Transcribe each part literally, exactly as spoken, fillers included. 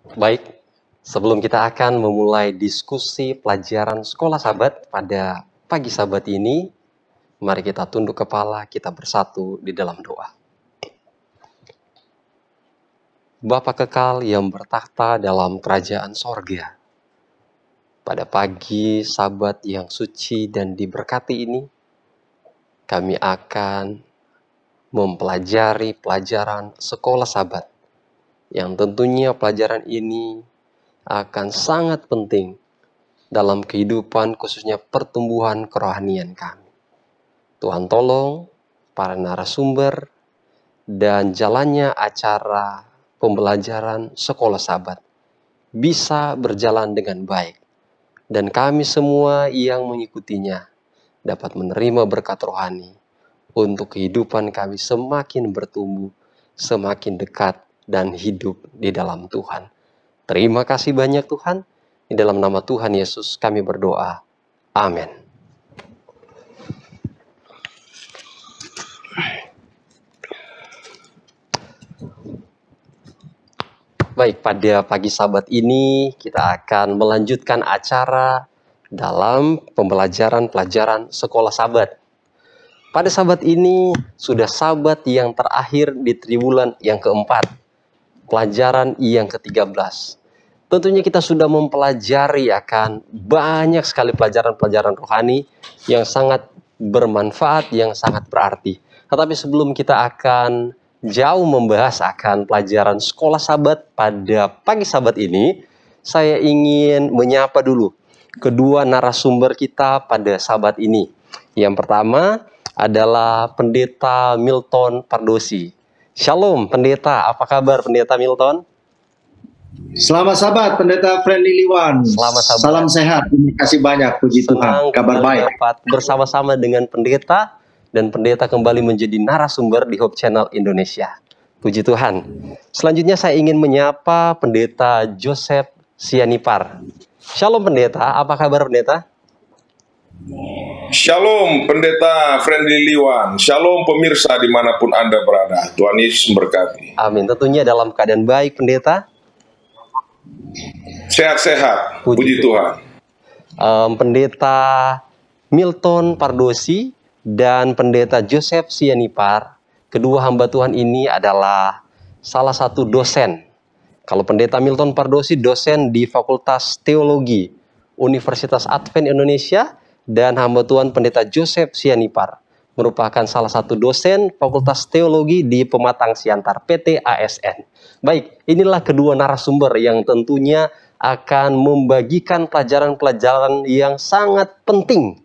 Baik, sebelum kita akan memulai diskusi pelajaran sekolah sahabat pada pagi sahabat ini, mari kita tunduk kepala, kita bersatu di dalam doa. Bapa kekal yang bertakhta dalam kerajaan sorga, pada pagi sahabat yang suci dan diberkati ini, kami akan mempelajari pelajaran sekolah sahabat, yang tentunya pelajaran ini akan sangat penting dalam kehidupan khususnya pertumbuhan kerohanian kami. Tuhan tolong para narasumber dan jalannya acara pembelajaran sekolah sahabat bisa berjalan dengan baik. Dan kami semua yang mengikutinya dapat menerima berkat rohani untuk kehidupan kami semakin bertumbuh, semakin dekat dan hidup di dalam Tuhan. Terima kasih banyak Tuhan. Di dalam nama Tuhan Yesus kami berdoa. Amin. Baik, pada pagi sahabat ini kita akan melanjutkan acara dalam pembelajaran pelajaran sekolah sahabat. Pada sahabat ini sudah sahabat yang terakhir di triwulan yang keempat, pelajaran yang ketiga belas. Tentunya kita sudah mempelajari akan banyak sekali pelajaran-pelajaran rohani yang sangat bermanfaat, yang sangat berarti. Tetapi sebelum kita akan jauh membahas akan pelajaran sekolah sahabat pada pagi sahabat ini, saya ingin menyapa dulu kedua narasumber kita pada sahabat ini. Yang pertama adalah Pendeta Milton Pardosi. Shalom Pendeta, apa kabar Pendeta Milton? Selamat sahabat, Pendeta Friendly Liwan. Selamat sahabat. Salam sehat, terima kasih banyak, puji Senang Tuhan. Kabar baik. Dapat bersama-sama dengan Pendeta, dan Pendeta kembali menjadi narasumber di Hope Channel Indonesia. Puji Tuhan. Selanjutnya saya ingin menyapa Pendeta Joseph Sianipar. Shalom Pendeta, apa kabar Pendeta? Shalom Pendeta Friendly Liwan. Shalom pemirsa dimanapun Anda berada. Tuhan Yesus memberkati. Amin. Tentunya dalam keadaan baik Pendeta. Sehat-sehat, puji, puji Tuhan. Um, Pendeta Milton Pardosi dan Pendeta Joseph Sianipar, kedua hamba Tuhan ini adalah salah satu dosen. Kalau Pendeta Milton Pardosi dosen di Fakultas Teologi Universitas Advent Indonesia, dan hamba Tuhan Pendeta Joseph Sianipar merupakan salah satu dosen Fakultas Teologi di Pematang Siantar P T A S N. Baik, inilah kedua narasumber yang tentunya akan membagikan pelajaran-pelajaran yang sangat penting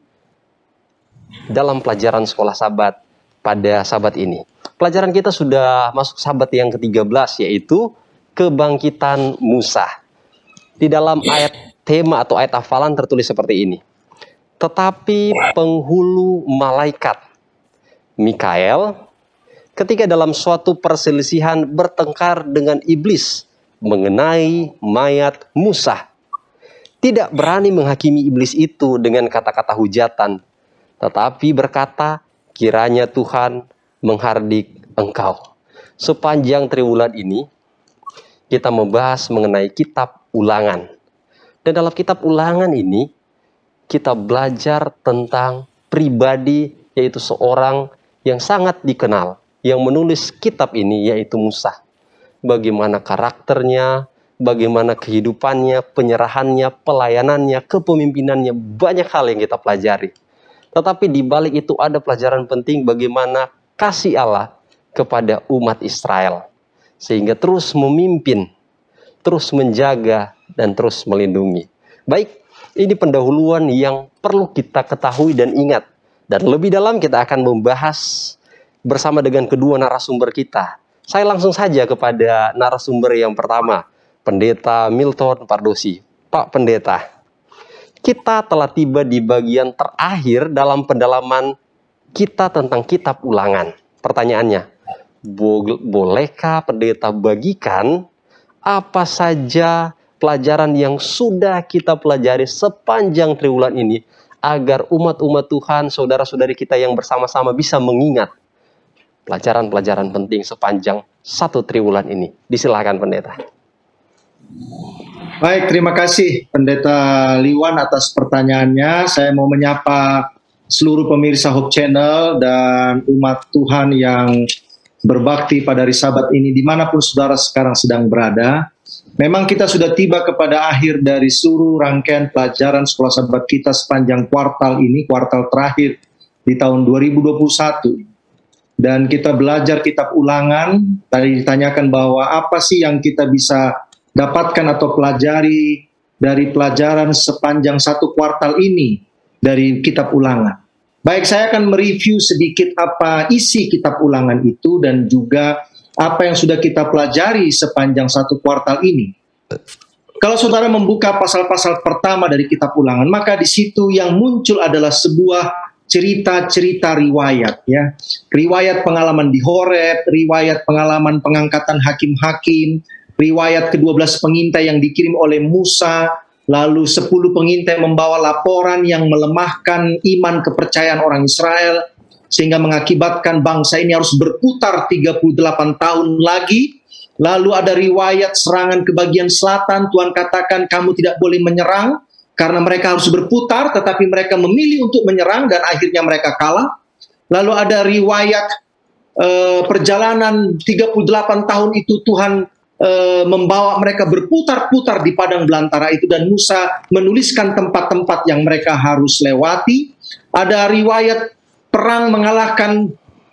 dalam pelajaran sekolah sahabat pada sahabat ini. Pelajaran kita sudah masuk sahabat yang ketiga belas, yaitu kebangkitan Musa. Di dalam ayat tema atau ayat hafalan tertulis seperti ini. Tetapi penghulu malaikat Mikael ketika dalam suatu perselisihan bertengkar dengan iblis mengenai mayat Musa, tidak berani menghakimi iblis itu dengan kata-kata hujatan, tetapi berkata, kiranya Tuhan menghardik engkau. Sepanjang triwulan ini kita membahas mengenai kitab Ulangan. Dan dalam kitab Ulangan ini kita belajar tentang pribadi, yaitu seorang yang sangat dikenal yang menulis kitab ini, yaitu Musa. Bagaimana karakternya, bagaimana kehidupannya, penyerahannya, pelayanannya, kepemimpinannya, banyak hal yang kita pelajari. Tetapi di balik itu ada pelajaran penting bagaimana kasih Allah kepada umat Israel, sehingga terus memimpin, terus menjaga, dan terus melindungi. Baik, ini pendahuluan yang perlu kita ketahui dan ingat. Dan lebih dalam kita akan membahas bersama dengan kedua narasumber kita. Saya langsung saja kepada narasumber yang pertama, Pendeta Milton Pardosi. Pak Pendeta, kita telah tiba di bagian terakhir dalam pendalaman kita tentang kitab Ulangan. Pertanyaannya, bo- bolehkah Pendeta bagikan apa saja pelajaran yang sudah kita pelajari sepanjang triwulan ini, agar umat-umat Tuhan, saudara-saudari kita yang bersama-sama bisa mengingat pelajaran-pelajaran penting sepanjang satu triwulan ini. Disilakan Pendeta. Baik, terima kasih Pendeta Liwan atas pertanyaannya. Saya mau menyapa seluruh pemirsa Hope Channel dan umat Tuhan yang berbakti pada hari Sabat ini dimanapun saudara sekarang sedang berada. Memang kita sudah tiba kepada akhir dari seluruh rangkaian pelajaran sekolah Sabat kita sepanjang kuartal ini, kuartal terakhir di tahun dua ribu dua puluh satu. Dan kita belajar kitab Ulangan. Tadi ditanyakan bahwa apa sih yang kita bisa dapatkan atau pelajari dari pelajaran sepanjang satu kuartal ini dari kitab Ulangan. Baik, saya akan mereview sedikit apa isi kitab Ulangan itu dan juga apa yang sudah kita pelajari sepanjang satu kuartal ini. Kalau saudara membuka pasal-pasal pertama dari kitab Ulangan, maka di situ yang muncul adalah sebuah cerita-cerita riwayat, ya. Riwayat pengalaman di Horeb, riwayat pengalaman pengangkatan hakim-hakim, riwayat kedua belas pengintai yang dikirim oleh Musa, lalu sepuluh pengintai membawa laporan yang melemahkan iman kepercayaan orang Israel, sehingga mengakibatkan bangsa ini harus berputar tiga puluh delapan tahun lagi. Lalu ada riwayat serangan ke bagian selatan, Tuhan katakan kamu tidak boleh menyerang, karena mereka harus berputar, tetapi mereka memilih untuk menyerang dan akhirnya mereka kalah. Lalu ada riwayat uh, perjalanan tiga puluh delapan tahun itu Tuhan E, membawa mereka berputar-putar di padang belantara itu dan Musa menuliskan tempat-tempat yang mereka harus lewati. Ada riwayat perang mengalahkan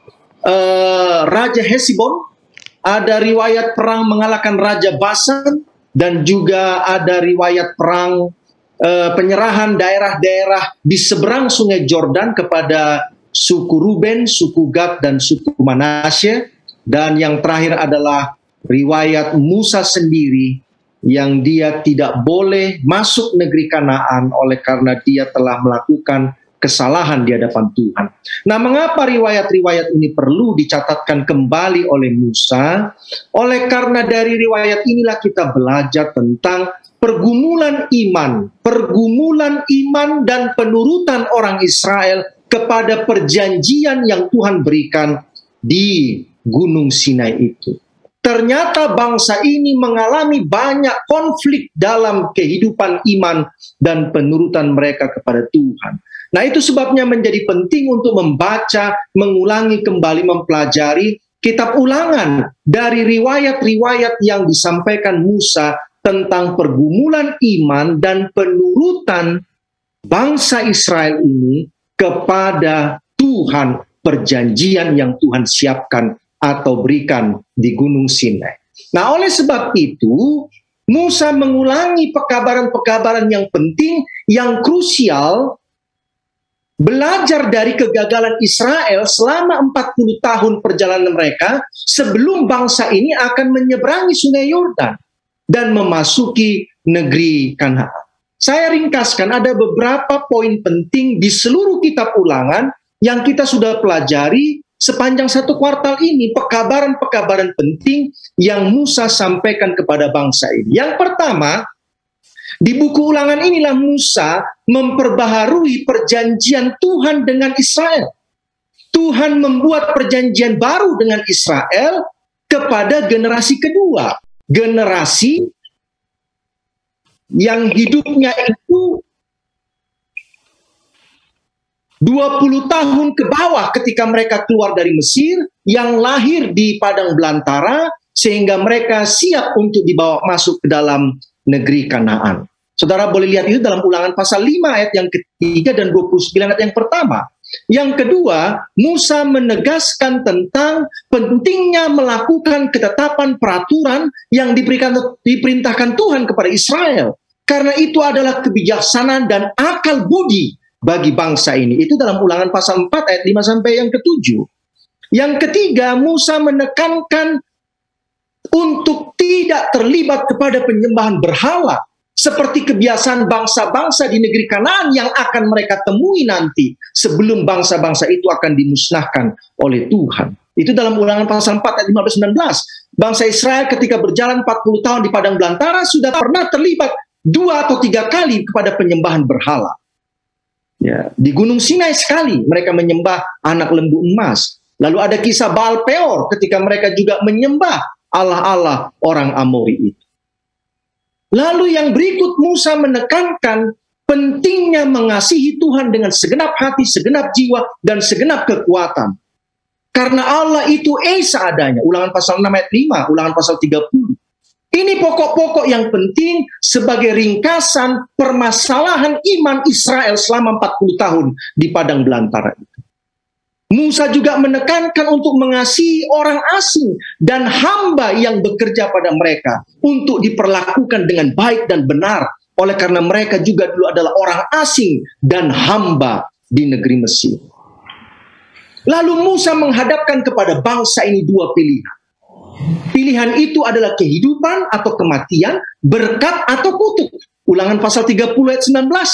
e, Raja Hesibon, ada riwayat perang mengalahkan Raja Basan, dan juga ada riwayat perang e, penyerahan daerah-daerah di seberang sungai Jordan kepada suku Ruben, suku Gad, dan suku Manasye. Dan yang terakhir adalah riwayat Musa sendiri yang dia tidak boleh masuk negeri Kanaan oleh karena dia telah melakukan kesalahan di hadapan Tuhan. Nah, mengapa riwayat-riwayat ini perlu dicatatkan kembali oleh Musa? Oleh karena dari riwayat inilah kita belajar tentang pergumulan iman, pergumulan iman dan penurutan orang Israel kepada perjanjian yang Tuhan berikan di Gunung Sinai itu. Ternyata bangsa ini mengalami banyak konflik dalam kehidupan iman dan penurutan mereka kepada Tuhan. Nah, itu sebabnya menjadi penting untuk membaca, mengulangi kembali, mempelajari kitab Ulangan dari riwayat-riwayat yang disampaikan Musa tentang pergumulan iman dan penurutan bangsa Israel ini kepada Tuhan, perjanjian yang Tuhan siapkan atau berikan di Gunung Sinai. Nah, oleh sebab itu, Musa mengulangi pekabaran-pekabaran yang penting, yang krusial, belajar dari kegagalan Israel selama empat puluh tahun perjalanan mereka sebelum bangsa ini akan menyeberangi sungai Yordan dan memasuki negeri Kanaan. Saya ringkaskan, ada beberapa poin penting di seluruh kitab Ulangan yang kita sudah pelajari sepanjang satu kuartal ini, pekabaran-pekabaran penting yang Musa sampaikan kepada bangsa ini. Yang pertama, di buku Ulangan inilah Musa memperbaharui perjanjian Tuhan dengan Israel. Tuhan membuat perjanjian baru dengan Israel kepada generasi kedua. Generasi yang hidupnya itu dua puluh tahun ke bawah ketika mereka keluar dari Mesir, yang lahir di padang belantara, sehingga mereka siap untuk dibawa masuk ke dalam negeri Kanaan. Saudara boleh lihat itu dalam Ulangan pasal lima ayat yang ketiga dan dua puluh sembilan ayat yang pertama. Yang kedua, Musa menegaskan tentang pentingnya melakukan ketetapan peraturan yang diberikan diperintahkan Tuhan kepada Israel. Karena itu adalah kebijaksanaan dan akal budi bagi bangsa ini. Itu dalam Ulangan pasal empat ayat lima sampai yang ketujuh. Yang ketiga, Musa menekankan untuk tidak terlibat kepada penyembahan berhala seperti kebiasaan bangsa-bangsa di negeri Kanaan yang akan mereka temui nanti sebelum bangsa-bangsa itu akan dimusnahkan oleh Tuhan. Itu dalam Ulangan pasal empat ayat lima belas sampai sembilan belas. Bangsa Israel ketika berjalan empat puluh tahun di padang belantara sudah pernah terlibat dua atau tiga kali kepada penyembahan berhala. Ya, di Gunung Sinai sekali mereka menyembah anak lembu emas. Lalu ada kisah Baal Peor ketika mereka juga menyembah Allah-Allah orang Amori itu. Lalu yang berikut Musa menekankan pentingnya mengasihi Tuhan dengan segenap hati, segenap jiwa, dan segenap kekuatan. Karena Allah itu esa adanya. Ulangan pasal enam ayat lima, ulangan pasal tiga puluh. Ini pokok-pokok yang penting sebagai ringkasan permasalahan iman Israel selama empat puluh tahun di padang belantara itu. Musa juga menekankan untuk mengasihi orang asing dan hamba yang bekerja pada mereka untuk diperlakukan dengan baik dan benar, oleh karena mereka juga dulu adalah orang asing dan hamba di negeri Mesir. Lalu Musa menghadapkan kepada bangsa ini dua pilihan. Pilihan itu adalah kehidupan atau kematian, berkat atau kutuk. Ulangan pasal tiga puluh ayat sembilan belas.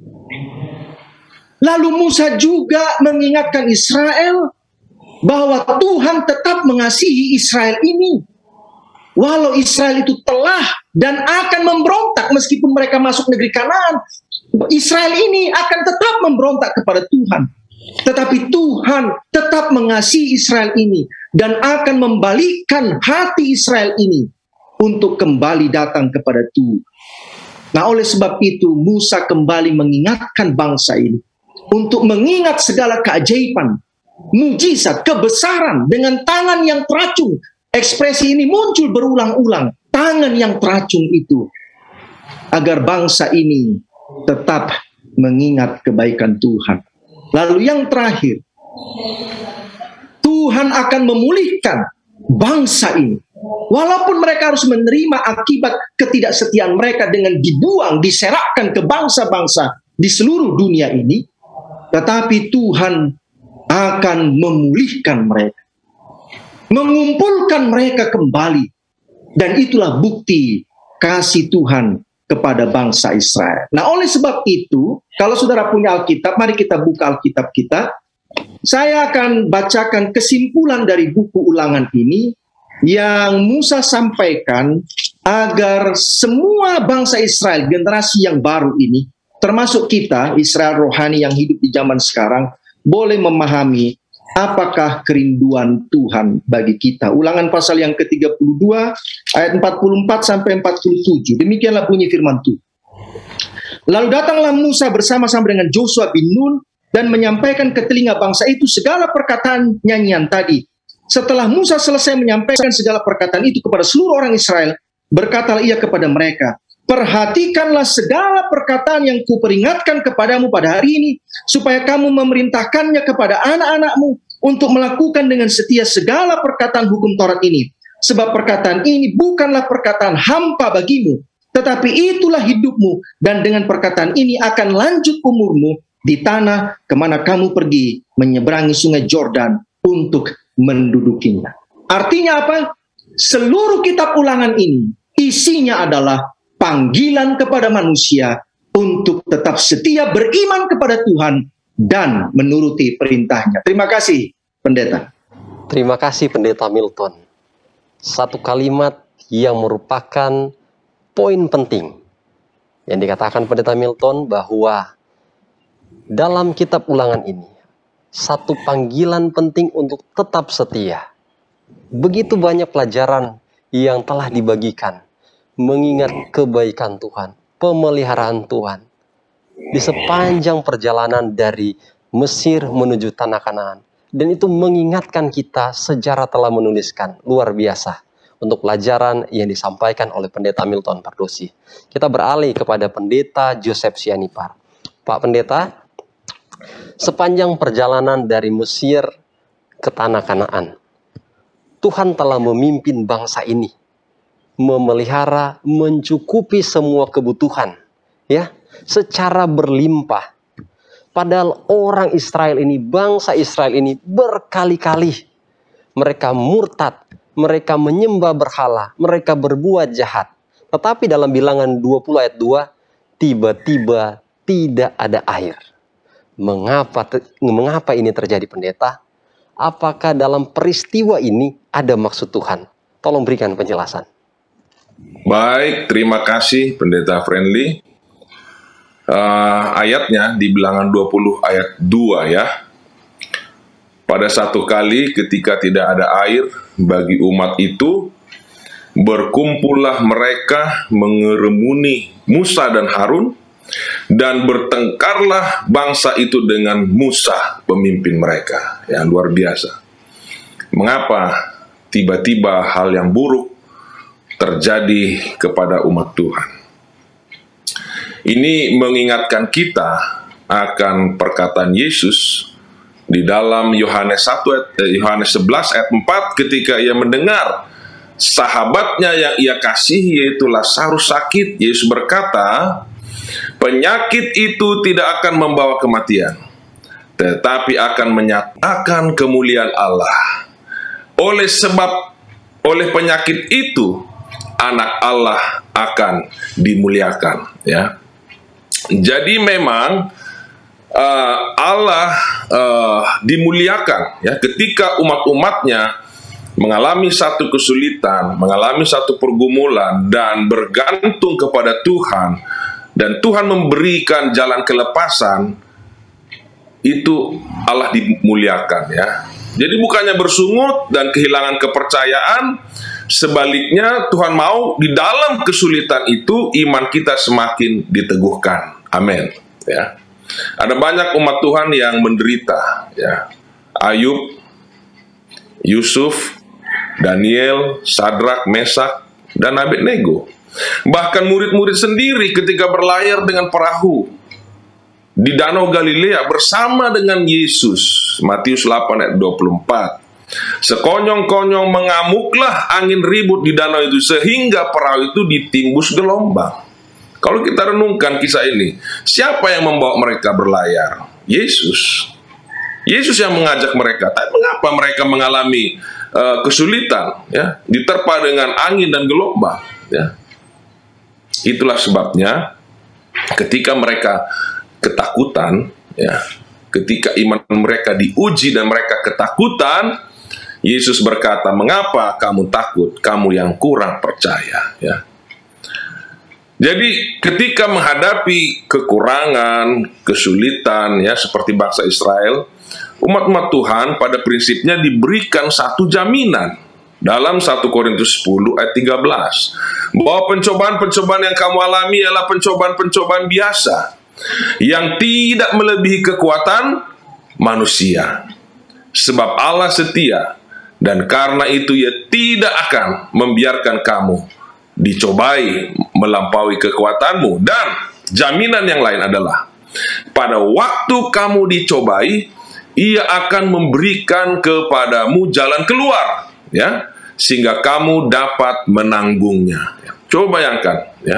Lalu Musa juga mengingatkan Israel bahwa Tuhan tetap mengasihi Israel ini. Walau Israel itu telah dan akan memberontak meskipun mereka masuk negeri Kanaan, Israel ini akan tetap memberontak kepada Tuhan. Tetapi Tuhan tetap mengasihi Israel ini dan akan membalikkan hati Israel ini untuk kembali datang kepada Tuhan. Nah, oleh sebab itu Musa kembali mengingatkan bangsa ini untuk mengingat segala keajaiban, mujizat, kebesaran dengan tangan yang teracung. Ekspresi ini muncul berulang-ulang, tangan yang teracung itu, agar bangsa ini tetap mengingat kebaikan Tuhan. Lalu yang terakhir, Tuhan akan memulihkan bangsa ini. Walaupun mereka harus menerima akibat ketidaksetiaan mereka dengan dibuang, diserakkan ke bangsa-bangsa di seluruh dunia ini, tetapi Tuhan akan memulihkan mereka, mengumpulkan mereka kembali. Dan itulah bukti kasih Tuhan kepada bangsa Israel. Nah, oleh sebab itu, kalau saudara punya Alkitab, mari kita buka Alkitab kita. Saya akan bacakan kesimpulan dari buku Ulangan ini yang Musa sampaikan agar semua bangsa Israel, generasi yang baru ini, termasuk kita, Israel rohani yang hidup di zaman sekarang, boleh memahami apakah kerinduan Tuhan bagi kita. Ulangan pasal yang ke tiga puluh dua, ayat empat puluh empat sampai empat puluh tujuh. Demikianlah bunyi firman Tuhan. Lalu datanglah Musa bersama-sama dengan Joshua bin Nun dan menyampaikan ke telinga bangsa itu segala perkataan nyanyian tadi. Setelah Musa selesai menyampaikan segala perkataan itu kepada seluruh orang Israel, berkatalah ia kepada mereka, perhatikanlah segala perkataan yang kuperingatkan kepadamu pada hari ini, supaya kamu memerintahkannya kepada anak-anakmu untuk melakukan dengan setia segala perkataan hukum Taurat ini. Sebab perkataan ini bukanlah perkataan hampa bagimu, tetapi itulah hidupmu, dan dengan perkataan ini akan lanjut umurmu di tanah kemana kamu pergi menyeberangi sungai Jordan untuk mendudukinya. Artinya apa? Seluruh kitab Ulangan ini isinya adalah panggilan kepada manusia untuk tetap setia beriman kepada Tuhan dan menuruti perintahnya. Terima kasih, Pendeta. Terima kasih, Pendeta Milton. Satu kalimat yang merupakan poin penting yang dikatakan Pendeta Milton, bahwa dalam kitab Ulangan ini satu panggilan penting untuk tetap setia. Begitu banyak pelajaran yang telah dibagikan, mengingat kebaikan Tuhan, pemeliharaan Tuhan di sepanjang perjalanan dari Mesir menuju Tanah Kanaan. Dan itu mengingatkan kita, sejarah telah menuliskan, luar biasa untuk pelajaran yang disampaikan oleh Pendeta Milton Pardosi. Kita beralih kepada Pendeta Joseph Sianipar. Pak Pendeta, sepanjang perjalanan dari Mesir ke Tanah Kanaan, Tuhan telah memimpin bangsa ini memelihara, mencukupi semua kebutuhan, ya, secara berlimpah. Padahal orang Israel ini, bangsa Israel ini berkali-kali mereka murtad, mereka menyembah berhala, mereka berbuat jahat. Tetapi dalam Bilangan dua puluh ayat dua, tiba-tiba tidak ada air. Mengapa mengapa ini terjadi, Pendeta? Apakah dalam peristiwa ini ada maksud Tuhan? Tolong berikan penjelasan. Baik, terima kasih Pendeta Friendly. Uh, ayatnya di Bilangan dua puluh ayat dua ya. Pada satu kali ketika tidak ada air bagi umat itu, berkumpullah mereka mengerumuni Musa dan Harun, dan bertengkarlah bangsa itu dengan Musa, pemimpin mereka. Yang luar biasa. Mengapa tiba-tiba hal yang buruk terjadi kepada umat Tuhan? Ini mengingatkan kita akan perkataan Yesus di dalam Yohanes satu Yohanes sebelas ayat empat, ketika ia mendengar sahabatnya yang ia kasihi yaitu Lazarus sakit, Yesus berkata, penyakit itu tidak akan membawa kematian, tetapi akan menyatakan kemuliaan Allah. Oleh sebab oleh penyakit itu anak Allah akan dimuliakan, ya. Jadi memang uh, Allah uh, dimuliakan, ya, ketika umat-umatnya mengalami satu kesulitan, mengalami satu pergumulan dan bergantung kepada Tuhan, dan Tuhan memberikan jalan kelepasan, itu Allah dimuliakan, ya. Jadi bukannya bersungut dan kehilangan kepercayaan, sebaliknya Tuhan mau di dalam kesulitan itu iman kita semakin diteguhkan. Amin. Ya. Ada banyak umat Tuhan yang menderita, ya. Ayub, Yusuf, Daniel, Sadrak, Mesak, dan Abednego. Bahkan murid-murid sendiri ketika berlayar dengan perahu di Danau Galilea bersama dengan Yesus, Matius delapan ayat dua puluh empat. Sekonyong-konyong mengamuklah angin ribut di danau itu sehingga perahu itu ditimbus gelombang. Kalau kita renungkan kisah ini, siapa yang membawa mereka berlayar? Yesus. Yesus yang mengajak mereka. Tapi mengapa mereka mengalami uh, kesulitan, ya, diterpa dengan angin dan gelombang, ya? Itulah sebabnya ketika mereka ketakutan, ya, ketika iman mereka diuji dan mereka ketakutan, Yesus berkata, mengapa kamu takut, kamu yang kurang percaya, ya. Jadi ketika menghadapi kekurangan, kesulitan, ya, seperti bangsa Israel, umat-umat Tuhan pada prinsipnya diberikan satu jaminan dalam satu Korintus sepuluh ayat tiga belas, bahwa pencobaan-pencobaan yang kamu alami adalah pencobaan-pencobaan biasa yang tidak melebihi kekuatan manusia. Sebab Allah setia, dan karena itu Ia tidak akan membiarkan kamu dicobai melampaui kekuatanmu. Dan jaminan yang lain adalah, pada waktu kamu dicobai, Ia akan memberikan kepadamu jalan keluar, ya, sehingga kamu dapat menanggungnya. Coba bayangkan, ya.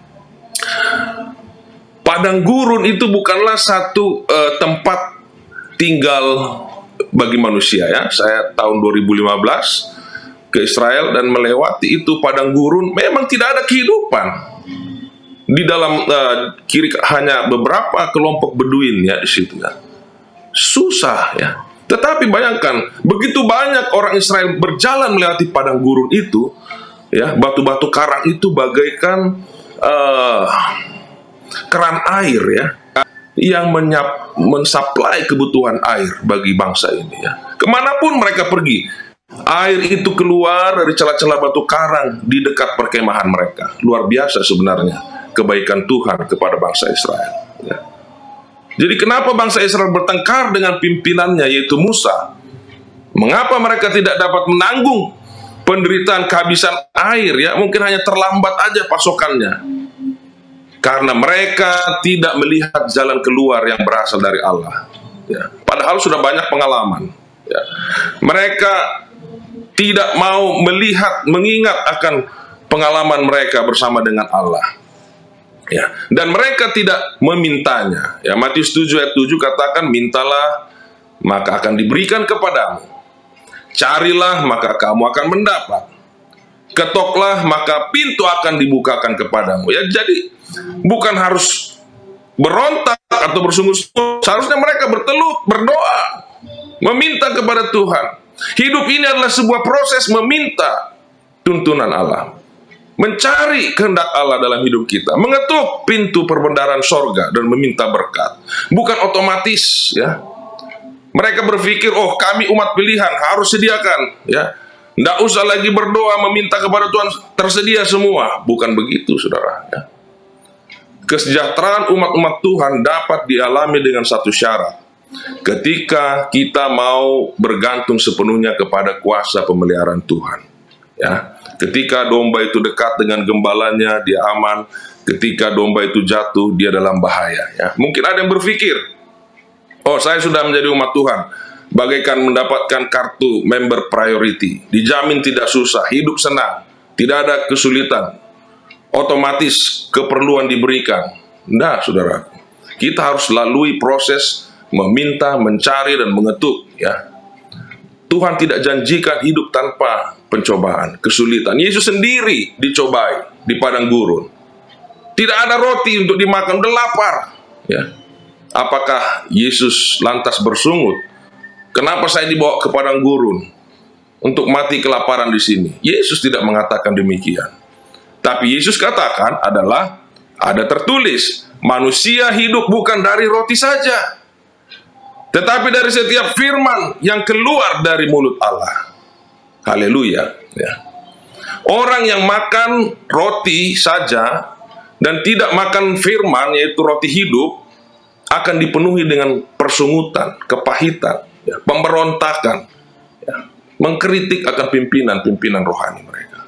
Padang gurun itu bukanlah satu uh, tempat tinggal bagi manusia, ya. Saya tahun dua ribu lima belas ke Israel dan melewati itu padang gurun, memang tidak ada kehidupan. Di dalam uh, kiri hanya beberapa kelompok beduin, ya, di situ, ya. Susah, ya. Tetapi bayangkan, begitu banyak orang Israel berjalan melewati padang gurun itu, ya, batu-batu karang itu bagaikan uh, keran air, ya, yang menyap, mensuplai kebutuhan air bagi bangsa ini, ya. Kemanapun mereka pergi, air itu keluar dari celah-celah batu karang di dekat perkemahan mereka. Luar biasa sebenarnya kebaikan Tuhan kepada bangsa Israel, ya. Jadi kenapa bangsa Israel bertengkar dengan pimpinannya yaitu Musa? Mengapa mereka tidak dapat menanggung penderitaan kehabisan air, ya? Mungkin hanya terlambat aja pasokannya. Karena mereka tidak melihat jalan keluar yang berasal dari Allah, ya. Padahal sudah banyak pengalaman, ya. Mereka tidak mau melihat, mengingat akan pengalaman mereka bersama dengan Allah, ya. Dan mereka tidak memintanya, ya. Matius tujuh ayat tujuh katakan, mintalah maka akan diberikan kepadamu, carilah maka kamu akan mendapat, ketoklah maka pintu akan dibukakan kepadamu, ya. Jadi bukan harus berontak atau bersungguh-sungguh, seharusnya mereka bertelut, berdoa, meminta kepada Tuhan. Hidup ini adalah sebuah proses meminta tuntunan Allah, mencari kehendak Allah dalam hidup kita, mengetuk pintu perbendaharaan sorga dan meminta berkat. Bukan otomatis, ya. Mereka berpikir, oh kami umat pilihan harus sediakan, ya, Tidak usah lagi berdoa meminta kepada Tuhan tersedia semua. Bukan begitu, saudara. Ya. Kesejahteraan umat-umat Tuhan dapat dialami dengan satu syarat. Ketika kita mau bergantung sepenuhnya kepada kuasa pemeliharaan Tuhan. Ya. Ketika domba itu dekat dengan gembalanya, dia aman. Ketika domba itu jatuh, dia dalam bahaya. Ya. Mungkin ada yang berpikir, oh, saya sudah menjadi umat Tuhan, bagaikan mendapatkan kartu member priority, dijamin tidak susah, hidup senang, tidak ada kesulitan, otomatis keperluan diberikan. Nah, saudara, kita harus lalui proses meminta, mencari, dan mengetuk. Ya, Tuhan tidak janjikan hidup tanpa pencobaan, kesulitan. Yesus sendiri dicobai di padang gurun. Tidak ada roti untuk dimakan, udah lapar. Ya. Apakah Yesus lantas bersungut? Kenapa saya dibawa ke padang gurun untuk mati kelaparan di sini? Yesus tidak mengatakan demikian. Tapi Yesus katakan adalah ada tertulis, manusia hidup bukan dari roti saja, tetapi dari setiap firman yang keluar dari mulut Allah. Haleluya. Ya. Orang yang makan roti saja dan tidak makan firman, yaitu roti hidup, akan dipenuhi dengan persungutan, kepahitan, ya, pemberontakan, ya, mengkritik akan pimpinan-pimpinan rohani mereka.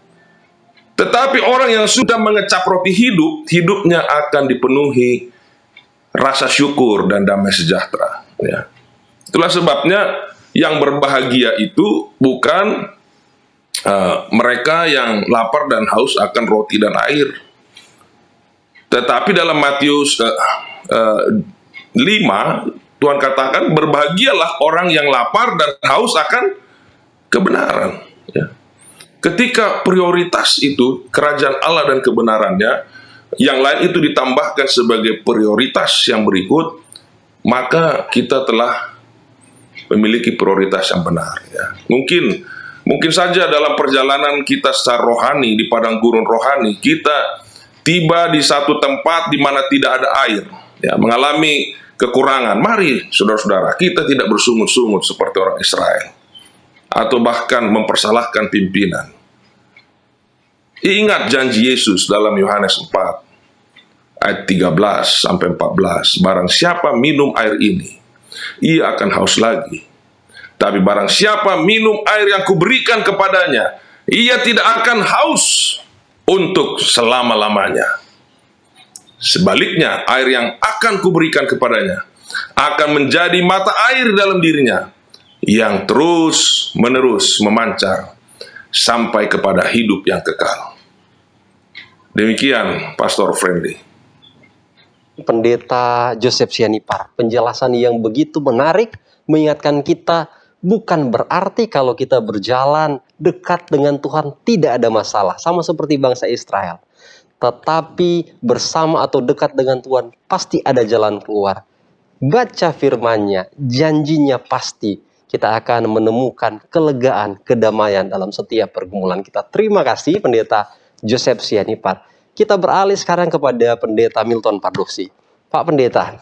Tetapi orang yang sudah mengecap roti hidup, hidupnya akan dipenuhi rasa syukur dan damai sejahtera. Ya. Itulah sebabnya yang berbahagia itu bukan uh, mereka yang lapar dan haus akan roti dan air. Tetapi dalam Matius uh, uh, lima, Tuhan katakan, berbahagialah orang yang lapar dan haus akan kebenaran. Ya. Ketika prioritas itu kerajaan Allah dan kebenarannya, yang lain itu ditambahkan sebagai prioritas yang berikut, maka kita telah memiliki prioritas yang benar. Ya. Mungkin, mungkin saja dalam perjalanan kita secara rohani, di padang gurun rohani, kita tiba di satu tempat di mana tidak ada air, ya, mengalami kekurangan. Mari, saudara-saudara, kita tidak bersungut-sungut seperti orang Israel, atau bahkan mempersalahkan pimpinan. Ingat janji Yesus dalam Yohanes empat, ayat tiga belas sampai empat belas. Barang siapa minum air ini, ia akan haus lagi. Tapi barang siapa minum air yang kuberikan kepadanya, ia tidak akan haus untuk selama-lamanya. Sebaliknya, air yang akan kuberikan kepadanya akan menjadi mata air dalam dirinya, yang terus menerus memancar sampai kepada hidup yang kekal. Demikian, Pastor Friendly. Pendeta Joseph Sianipar, penjelasan yang begitu menarik, mengingatkan kita bukan berarti kalau kita berjalan dekat dengan Tuhan tidak ada masalah, sama seperti bangsa Israel. Tetapi bersama atau dekat dengan Tuhan pasti ada jalan keluar. Baca firman-Nya, janjinya pasti kita akan menemukan kelegaan, kedamaian dalam setiap pergumulan kita. Terima kasih Pendeta Joseph Sianipar. Kita beralih sekarang kepada Pendeta Milton Pardosi. Pak Pendeta,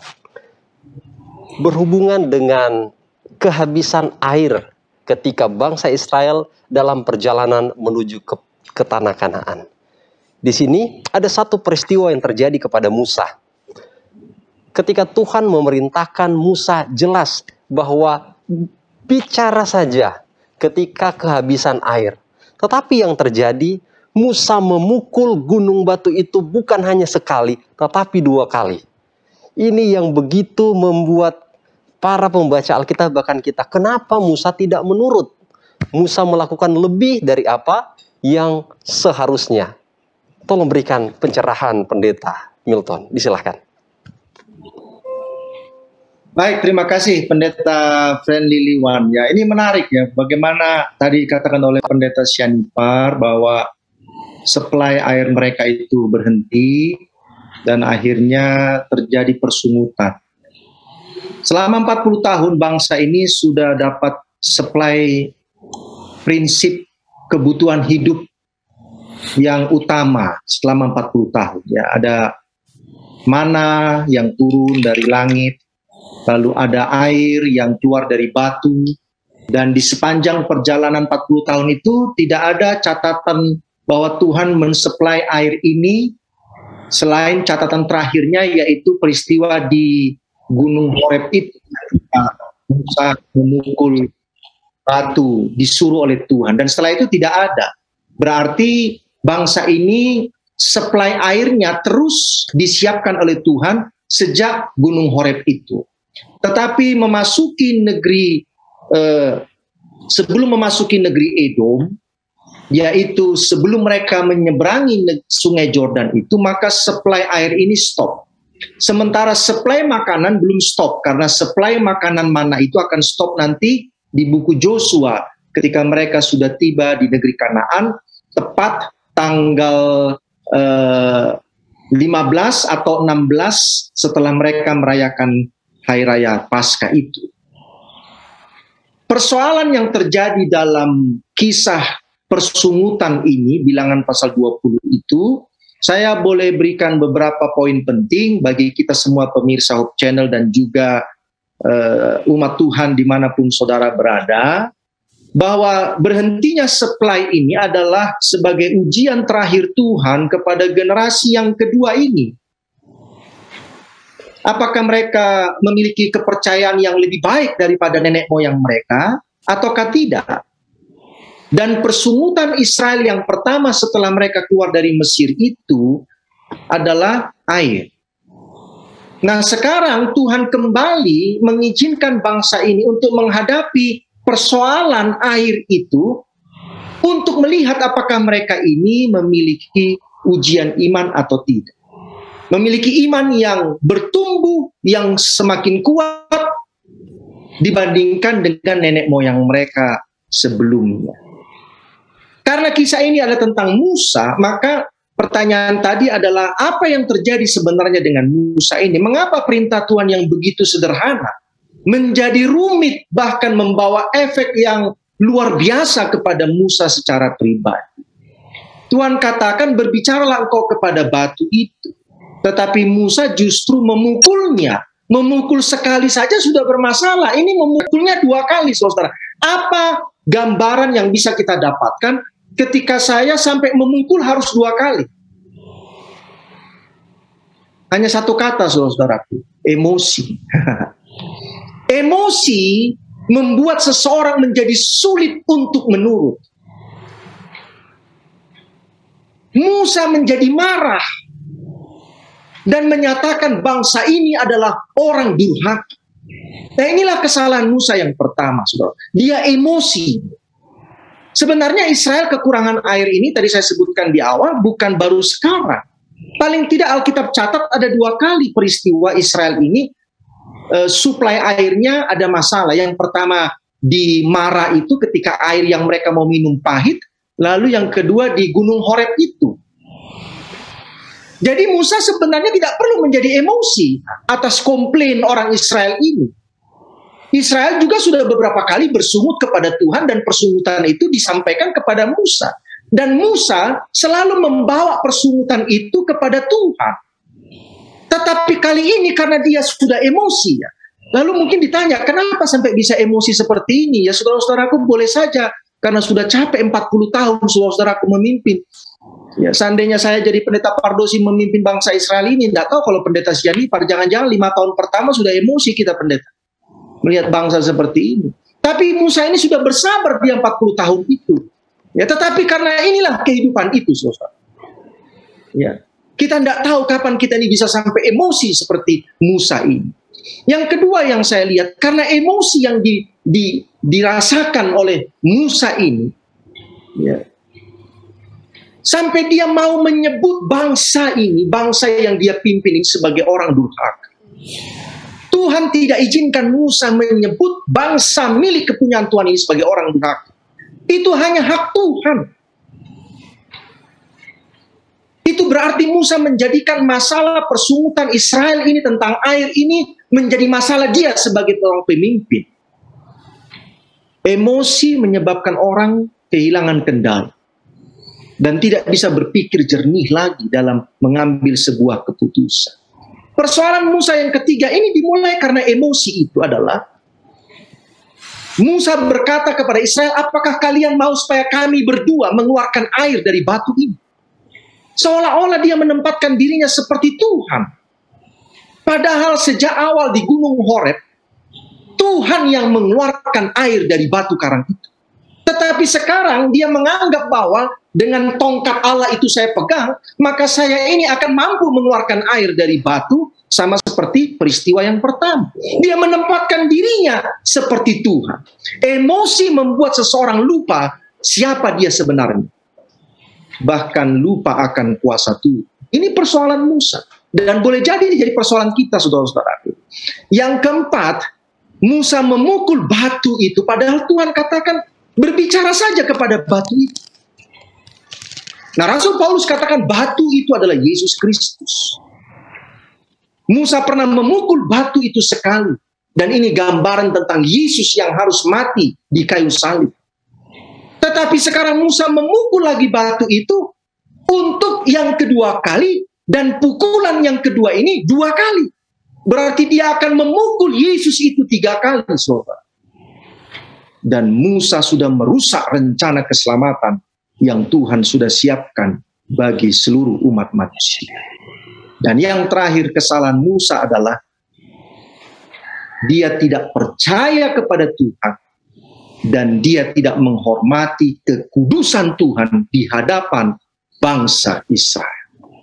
berhubungan dengan kehabisan air ketika bangsa Israel dalam perjalanan menuju ke, ke tanah Kanaan. Di sini ada satu peristiwa yang terjadi kepada Musa. Ketika Tuhan memerintahkan Musa jelas bahwa bicara saja ketika kehabisan air. Tetapi yang terjadi, Musa memukul gunung batu itu bukan hanya sekali, tetapi dua kali. Ini yang begitu membuat para pembaca Alkitab, bahkan kita, kenapa Musa tidak menurut? Musa melakukan lebih dari apa yang seharusnya. Tolong berikan pencerahan Pendeta Milton, disilahkan. Baik, terima kasih Pendeta Friendly Liwan. Ya, ini menarik ya, bagaimana tadi dikatakan oleh Pendeta Sianipar bahwa supply air mereka itu berhenti dan akhirnya terjadi persungutan. Selama empat puluh tahun bangsa ini sudah dapat supply prinsip kebutuhan hidup yang utama selama empat puluh tahun. Ya, ada mana yang turun dari langit, lalu ada air yang keluar dari batu, Dan di sepanjang perjalanan empat puluh tahun itu tidak ada catatan bahwa Tuhan mensuplai air ini selain catatan terakhirnya, yaitu peristiwa di Gunung Horeb itu. Musa memukul batu disuruh oleh Tuhan, dan setelah itu tidak ada. Berarti bangsa ini supply airnya terus disiapkan oleh Tuhan sejak Gunung Horeb itu. Tetapi memasuki negeri eh, sebelum memasuki negeri Edom, yaitu sebelum mereka menyeberangi sungai Jordan itu, maka supply air ini stop. Sementara supply makanan belum stop, karena supply makanan mana itu akan stop nanti di buku Joshua ketika mereka sudah tiba di negeri Kanaan, tepat tanggal eh, lima belas atau enam belas setelah mereka merayakan Hari Raya Paskah itu. Persoalan yang terjadi dalam kisah persungutan ini, bilangan pasal dua puluh itu, saya boleh berikan beberapa poin penting bagi kita semua pemirsa Hope Channel dan juga uh, umat Tuhan dimanapun saudara berada, bahwa berhentinya supply ini adalah sebagai ujian terakhir Tuhan kepada generasi yang kedua ini. Apakah mereka memiliki kepercayaan yang lebih baik daripada nenek moyang mereka, ataukah tidak? Dan persungutan Israel yang pertama setelah mereka keluar dari Mesir itu adalah air. Nah, sekarang Tuhan kembali mengizinkan bangsa ini untuk menghadapi persoalan air itu, untuk melihat apakah mereka ini memiliki ujian iman atau tidak. Memiliki iman yang bertumbuh, yang semakin kuat dibandingkan dengan nenek moyang mereka sebelumnya. Karena kisah ini adalah tentang Musa, maka pertanyaan tadi adalah apa yang terjadi sebenarnya dengan Musa ini? Mengapa perintah Tuhan yang begitu sederhana menjadi rumit, bahkan membawa efek yang luar biasa kepada Musa secara pribadi? Tuhan katakan, berbicaralah engkau kepada batu itu. Tetapi Musa justru memukulnya. Memukul sekali saja sudah bermasalah. Ini memukulnya dua kali, saudara. Apa gambaran yang bisa kita dapatkan ketika saya sampai memukul harus dua kali? Hanya satu kata, saudaraku, emosi. Emosi membuat seseorang menjadi sulit untuk menurut. Musa menjadi marah dan menyatakan bangsa ini adalah orang durhaka. Nah, inilah kesalahan Musa yang pertama, saudara. Dia emosi. Sebenarnya Israel kekurangan air ini, tadi saya sebutkan di awal, bukan baru sekarang. Paling tidak Alkitab catat ada dua kali peristiwa Israel ini, uh, suplai airnya ada masalah. Yang pertama di Mara itu ketika air yang mereka mau minum pahit, lalu yang kedua di Gunung Horeb itu. Jadi Musa sebenarnya tidak perlu menjadi emosi atas komplain orang Israel ini. Israel juga sudah beberapa kali bersungut kepada Tuhan dan persungutan itu disampaikan kepada Musa. Dan Musa selalu membawa persungutan itu kepada Tuhan. Tetapi kali ini karena dia sudah emosi ya. Lalu mungkin ditanya, kenapa sampai bisa emosi seperti ini? Ya saudara-saudaraku, boleh saja karena sudah capek empat puluh tahun saudara-saudaraku memimpin. Ya, seandainya saya jadi pendeta Pardosi memimpin bangsa Israel ini, tidak tahu kalau pendeta Sianipar, jangan-jangan lima tahun pertama sudah emosi kita pendeta melihat bangsa seperti ini. Tapi Musa ini sudah bersabar di empat puluh tahun itu. Ya, tetapi karena inilah kehidupan itu, saudara. Ya, kita tidak tahu kapan kita ini bisa sampai emosi seperti Musa ini. Yang kedua yang saya lihat, karena emosi yang di, di, dirasakan oleh Musa ini, ya, sampai dia mau menyebut bangsa ini, bangsa yang dia pimpin ini sebagai orang durhaka. Tuhan tidak izinkan Musa menyebut bangsa milik kepunyaan Tuhan ini sebagai orang durhaka. Itu hanya hak Tuhan. Itu berarti Musa menjadikan masalah persungutan Israel ini tentang air ini menjadi masalah dia sebagai orang pemimpin. Emosi menyebabkan orang kehilangan kendali dan tidak bisa berpikir jernih lagi dalam mengambil sebuah keputusan. Persoalan Musa yang ketiga ini dimulai karena emosi itu adalah Musa berkata kepada Israel, apakah kalian mau supaya kami berdua mengeluarkan air dari batu ini? Seolah-olah dia menempatkan dirinya seperti Tuhan. Padahal sejak awal di Gunung Horeb, Tuhan yang mengeluarkan air dari batu karang itu. Tetapi sekarang dia menganggap bahwa dengan tongkat Allah itu saya pegang, maka saya ini akan mampu mengeluarkan air dari batu, sama seperti peristiwa yang pertama. Dia menempatkan dirinya seperti Tuhan. Emosi membuat seseorang lupa siapa dia sebenarnya. Bahkan lupa akan kuasa Tuhan. Ini persoalan Musa. Dan boleh jadi ini jadi persoalan kita, saudara-saudara. Yang keempat, Musa memukul batu itu, padahal Tuhan katakan, berbicara saja kepada batu itu. Nah, Rasul Paulus katakan batu itu adalah Yesus Kristus. Musa pernah memukul batu itu sekali. Dan ini gambaran tentang Yesus yang harus mati di kayu salib. Tetapi sekarang Musa memukul lagi batu itu untuk yang kedua kali. Dan pukulan yang kedua ini dua kali. Berarti dia akan memukul Yesus itu tiga kali, saudara. Dan Musa sudah merusak rencana keselamatan yang Tuhan sudah siapkan bagi seluruh umat manusia. Dan yang terakhir, kesalahan Musa adalah dia tidak percaya kepada Tuhan dan dia tidak menghormati kekudusan Tuhan di hadapan bangsa Israel.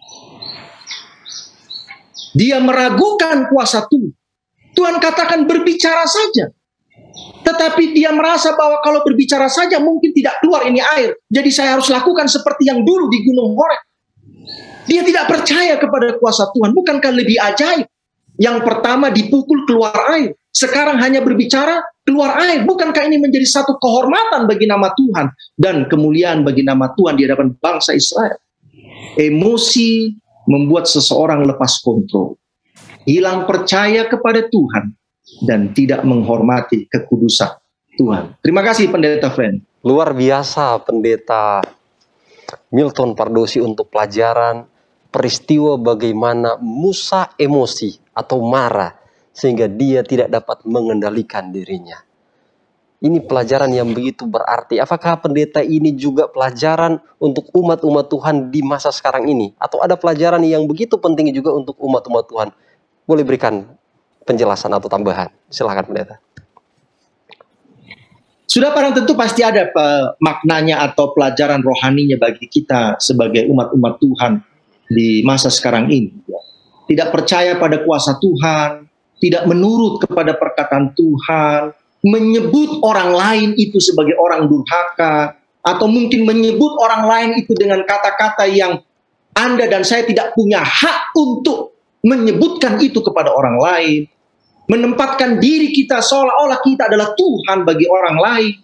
Dia meragukan kuasa Tuhan. Tuhan katakan berbicara saja. Tetapi dia merasa bahwa kalau berbicara saja mungkin tidak keluar ini air. Jadi saya harus lakukan seperti yang dulu di Gunung Horeb. Dia tidak percaya kepada kuasa Tuhan. Bukankah lebih ajaib? Yang pertama dipukul keluar air. Sekarang hanya berbicara keluar air. Bukankah ini menjadi satu kehormatan bagi nama Tuhan. Dan kemuliaan bagi nama Tuhan di hadapan bangsa Israel. Emosi membuat seseorang lepas kontrol. Hilang percaya kepada Tuhan. Dan tidak menghormati kekudusan Tuhan. Terima kasih Pendeta Friend. Luar biasa Pendeta Milton Pardosi untuk pelajaran peristiwa bagaimana Musa emosi atau marah sehingga dia tidak dapat mengendalikan dirinya. Ini pelajaran yang begitu berarti. Apakah pendeta ini juga pelajaran untuk umat-umat Tuhan di masa sekarang ini? Atau ada pelajaran yang begitu penting juga untuk umat-umat Tuhan? Boleh berikan penjelasan atau tambahan? Silakan pendeta. Sudah barang tentu pasti ada maknanya atau pelajaran rohaninya bagi kita sebagai umat-umat Tuhan di masa sekarang ini. Tidak percaya pada kuasa Tuhan, tidak menurut kepada perkataan Tuhan, menyebut orang lain itu sebagai orang durhaka, atau mungkin menyebut orang lain itu dengan kata-kata yang Anda dan saya tidak punya hak untuk menyebutkan itu kepada orang lain. Menempatkan diri kita seolah-olah kita adalah Tuhan bagi orang lain.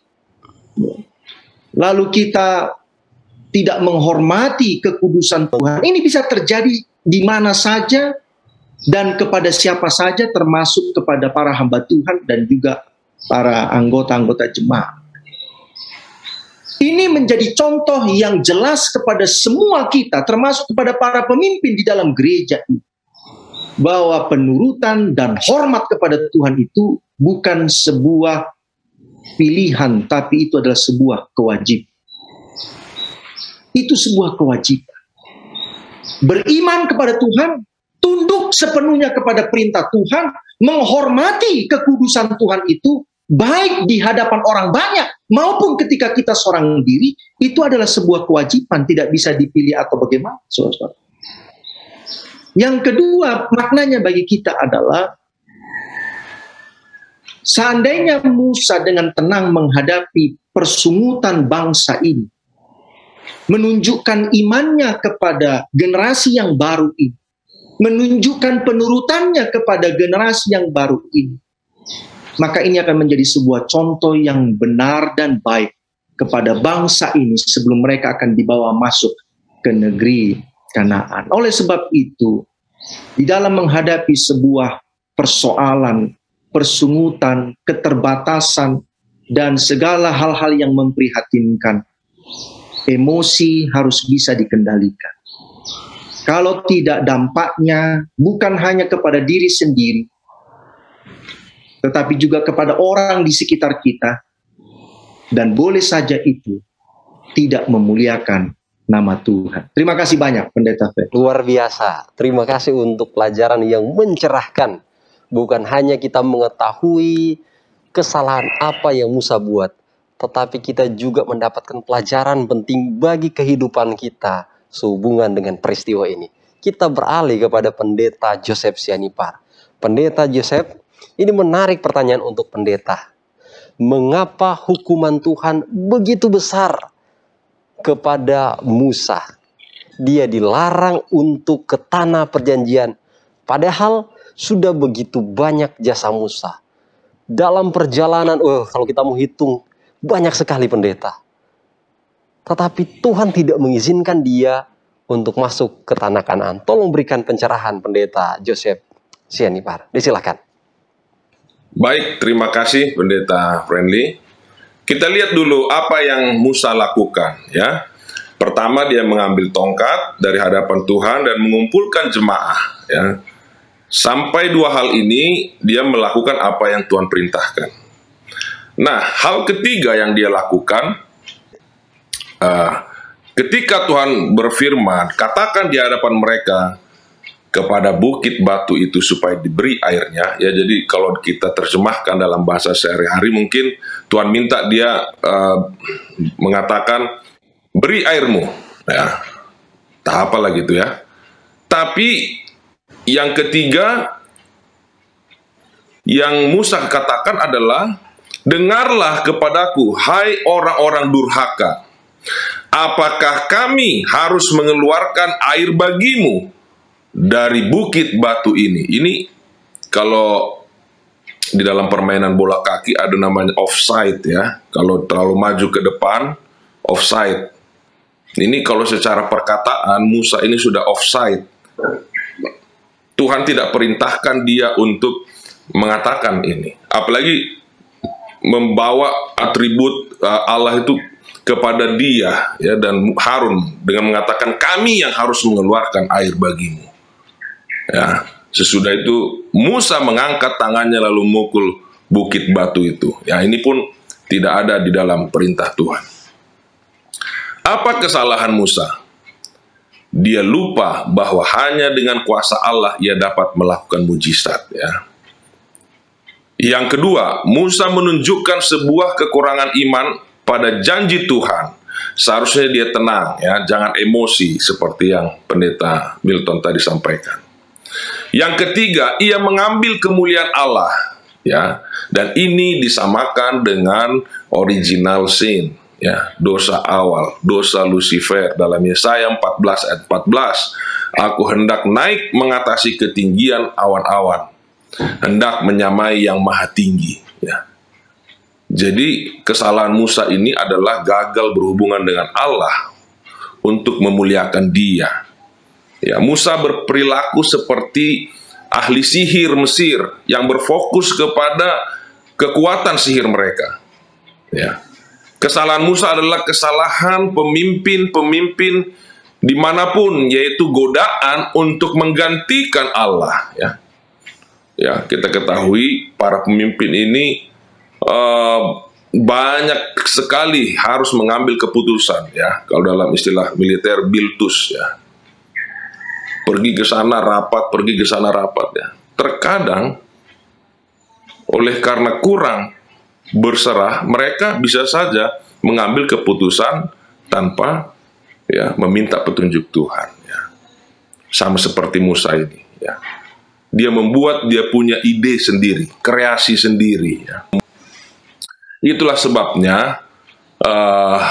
Lalu kita tidak menghormati kekudusan Tuhan. Ini bisa terjadi di mana saja dan kepada siapa saja, termasuk kepada para hamba Tuhan dan juga para anggota-anggota jemaat. Ini menjadi contoh yang jelas kepada semua kita, termasuk kepada para pemimpin di dalam gereja ini. Bahwa penurutan dan hormat kepada Tuhan itu bukan sebuah pilihan, tapi itu adalah sebuah kewajiban. Itu sebuah kewajiban. Beriman kepada Tuhan, tunduk sepenuhnya kepada perintah Tuhan, menghormati kekudusan Tuhan itu, baik di hadapan orang banyak, maupun ketika kita seorang diri, itu adalah sebuah kewajiban, tidak bisa dipilih atau bagaimana, saudara-saudara. Yang kedua, maknanya bagi kita adalah seandainya Musa dengan tenang menghadapi persungutan bangsa ini, menunjukkan imannya kepada generasi yang baru ini, menunjukkan penurutannya kepada generasi yang baru ini, maka ini akan menjadi sebuah contoh yang benar dan baik kepada bangsa ini sebelum mereka akan dibawa masuk ke negeri Kanaan. Oleh sebab itu, di dalam menghadapi sebuah persoalan, persungutan, keterbatasan, dan segala hal-hal yang memprihatinkan, emosi harus bisa dikendalikan. Kalau tidak, dampaknya bukan hanya kepada diri sendiri, tetapi juga kepada orang di sekitar kita. Dan boleh saja itu tidak memuliakan nama Tuhan. Terima kasih banyak, Pendeta Fer. Luar biasa. Terima kasih untuk pelajaran yang mencerahkan. Bukan hanya kita mengetahui kesalahan apa yang Musa buat, tetapi kita juga mendapatkan pelajaran penting bagi kehidupan kita sehubungan dengan peristiwa ini. Kita beralih kepada Pendeta Joseph Sianipar. Pendeta Joseph, ini menarik pertanyaan untuk pendeta. Mengapa hukuman Tuhan begitu besar kepada Musa? Dia dilarang untuk ke tanah perjanjian, padahal sudah begitu banyak jasa Musa. Dalam perjalanan, oh, kalau kita mau hitung, banyak sekali pendeta. Tetapi Tuhan tidak mengizinkan dia untuk masuk ke tanah Kanaan. Tolong berikan pencerahan, Pendeta Joseph Sianipar. Disilakan. Baik, terima kasih Pendeta Friendly. Kita lihat dulu apa yang Musa lakukan, ya. Pertama, dia mengambil tongkat dari hadapan Tuhan dan mengumpulkan jemaah, ya. Sampai dua hal ini dia melakukan apa yang Tuhan perintahkan. Nah, hal ketiga yang dia lakukan, uh, ketika Tuhan berfirman, katakan di hadapan mereka kepada bukit batu itu supaya diberi airnya, ya. Jadi kalau kita terjemahkan dalam bahasa sehari-hari, mungkin Tuhan minta dia uh, mengatakan beri airmu, ya. Tak apalah gitu, ya. Tapi yang ketiga yang Musa katakan adalah, dengarlah kepadaku, hai orang-orang durhaka, apakah kami harus mengeluarkan air bagimu dari bukit batu ini? Ini kalau di dalam permainan bola kaki ada namanya offside, ya. Kalau terlalu maju ke depan, offside. Ini kalau secara perkataan Musa ini sudah offside. Tuhan tidak perintahkan dia untuk mengatakan ini. Apalagi membawa atribut uh, Allah itu kepada dia, ya, dan Harun dengan mengatakan kami yang harus mengeluarkan air bagimu. Ya, sesudah itu Musa mengangkat tangannya lalu memukul bukit batu itu. Ya, ini pun tidak ada di dalam perintah Tuhan. Apa kesalahan Musa? Dia lupa bahwa hanya dengan kuasa Allah ia dapat melakukan mujizat, ya. Yang kedua, Musa menunjukkan sebuah kekurangan iman pada janji Tuhan. Seharusnya dia tenang, ya, jangan emosi seperti yang Pendeta Milton tadi sampaikan. Yang ketiga, ia mengambil kemuliaan Allah, ya, dan ini disamakan dengan original sin, ya, dosa awal, dosa Lucifer dalam Yesaya empat belas ayat empat belas. Aku hendak naik mengatasi ketinggian awan-awan, hendak menyamai yang maha tinggi, ya. Jadi kesalahan Musa ini adalah gagal berhubungan dengan Allah untuk memuliakan Dia. Ya, Musa berperilaku seperti ahli sihir Mesir yang berfokus kepada kekuatan sihir mereka. Ya. Kesalahan Musa adalah kesalahan pemimpin-pemimpin dimanapun, yaitu godaan untuk menggantikan Allah. Ya, ya, kita ketahui para pemimpin ini uh, banyak sekali harus mengambil keputusan. Ya, kalau dalam istilah militer biltus, ya, pergi ke sana rapat, pergi ke sana rapat. Ya, terkadang oleh karena kurang berserah, mereka bisa saja mengambil keputusan tanpa, ya, meminta petunjuk Tuhan, ya. Sama seperti Musa ini, ya. Dia membuat dia punya ide sendiri, kreasi sendiri, ya. Itulah sebabnya uh,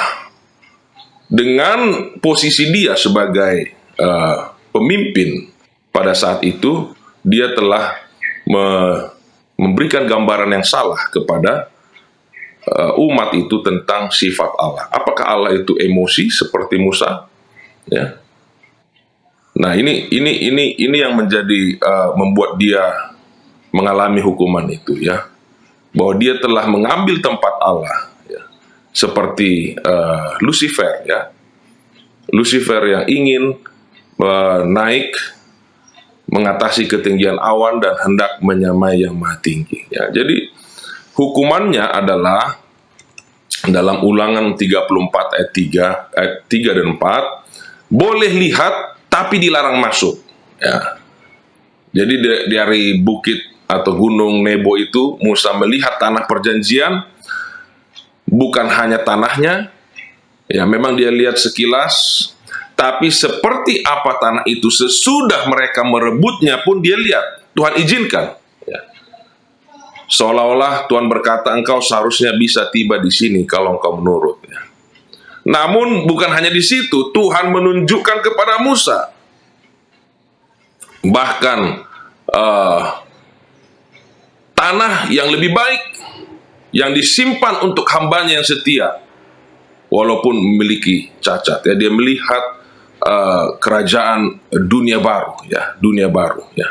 dengan posisi dia sebagai uh, pemimpin pada saat itu, dia telah me memberikan gambaran yang salah kepada Uh, umat itu tentang sifat Allah. Apakah Allah itu emosi seperti Musa? Ya. Nah, ini ini ini ini yang menjadi uh, membuat dia mengalami hukuman itu, ya. Bahwa dia telah mengambil tempat Allah, ya. Seperti uh, Lucifer, ya. Lucifer yang ingin uh, naik mengatasi ketinggian awan dan hendak menyamai yang maha tinggi. Ya, jadi hukumannya adalah dalam Ulangan tiga puluh empat ayat tiga, ayat tiga dan empat, boleh lihat tapi dilarang masuk. Ya. Jadi dari bukit atau gunung Nebo itu Musa melihat tanah perjanjian, bukan hanya tanahnya, ya memang dia lihat sekilas, tapi seperti apa tanah itu sesudah mereka merebutnya pun dia lihat. Tuhan izinkan. Ya. Seolah-olah Tuhan berkata, engkau seharusnya bisa tiba di sini kalau engkau menurut. Ya. Namun bukan hanya di situ, Tuhan menunjukkan kepada Musa. Bahkan uh, tanah yang lebih baik, yang disimpan untuk hambanya yang setia, walaupun memiliki cacat. Ya, dia melihat uh, kerajaan dunia baru, ya, dunia baru, ya.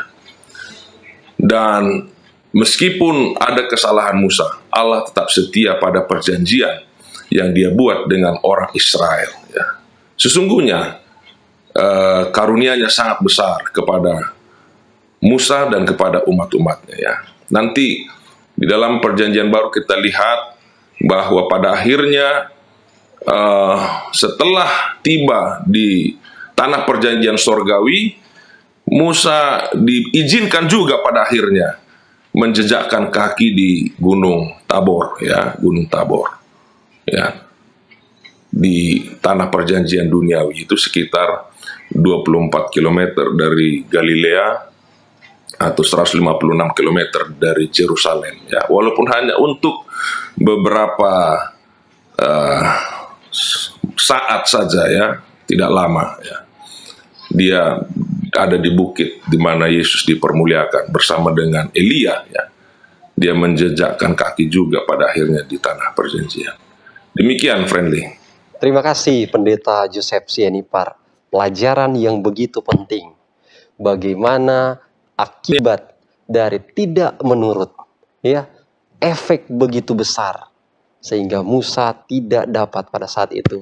Dan meskipun ada kesalahan Musa, Allah tetap setia pada perjanjian yang dia buat dengan orang Israel. Ya. Sesungguhnya uh, karunia-Nya sangat besar kepada Musa dan kepada umat-umatnya. Ya. Nanti di dalam perjanjian baru kita lihat bahwa pada akhirnya uh, setelah tiba di tanah perjanjian sorgawi, Musa diizinkan juga pada akhirnya menjejakkan kaki di Gunung Tabor, ya, Gunung Tabor, ya, di tanah perjanjian duniawi itu sekitar dua puluh empat kilometer dari Galilea atau seratus lima puluh enam kilometer dari Yerusalem, ya, walaupun hanya untuk beberapa uh, saat saja, ya, tidak lama, ya. Dia ada di bukit di mana Yesus dipermuliakan bersama dengan Elia, ya. Dia menjejakkan kaki juga pada akhirnya di tanah perjanjian. Demikian, Friendly. Terima kasih Pendeta Joseph Sianipar. Pelajaran yang begitu penting. Bagaimana akibat dari tidak menurut, ya, efek begitu besar sehingga Musa tidak dapat pada saat itu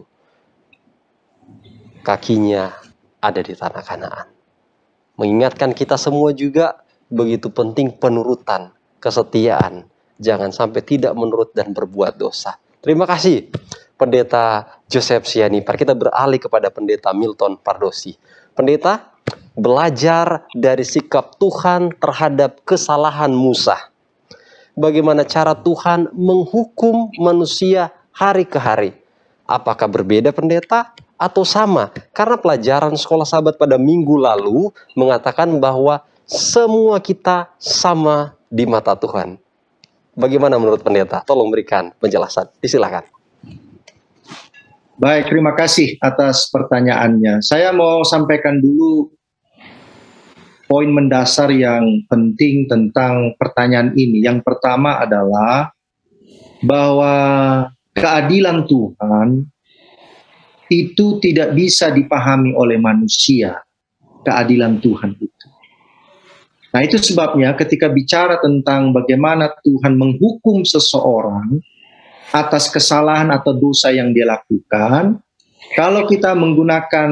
kakinya ada di tanah Kanaan. Mengingatkan kita semua juga begitu penting penurutan, kesetiaan. Jangan sampai tidak menurut dan berbuat dosa. Terima kasih Pendeta Joseph Sianipar. Kita beralih kepada Pendeta Milton Pardosi. Pendeta, belajar dari sikap Tuhan terhadap kesalahan Musa. Bagaimana cara Tuhan menghukum manusia hari ke hari? Apakah berbeda, Pendeta, atau sama? Karena pelajaran sekolah sahabat pada minggu lalu mengatakan bahwa semua kita sama di mata Tuhan. Bagaimana menurut Pendeta? Tolong berikan penjelasan. Disilakan. Baik, terima kasih atas pertanyaannya. Saya mau sampaikan dulu poin mendasar yang penting tentang pertanyaan ini. Yang pertama adalah bahwa keadilan Tuhan itu tidak bisa dipahami oleh manusia, keadilan Tuhan itu. Nah, itu sebabnya ketika bicara tentang bagaimana Tuhan menghukum seseorang atas kesalahan atau dosa yang dia lakukan, kalau kita menggunakan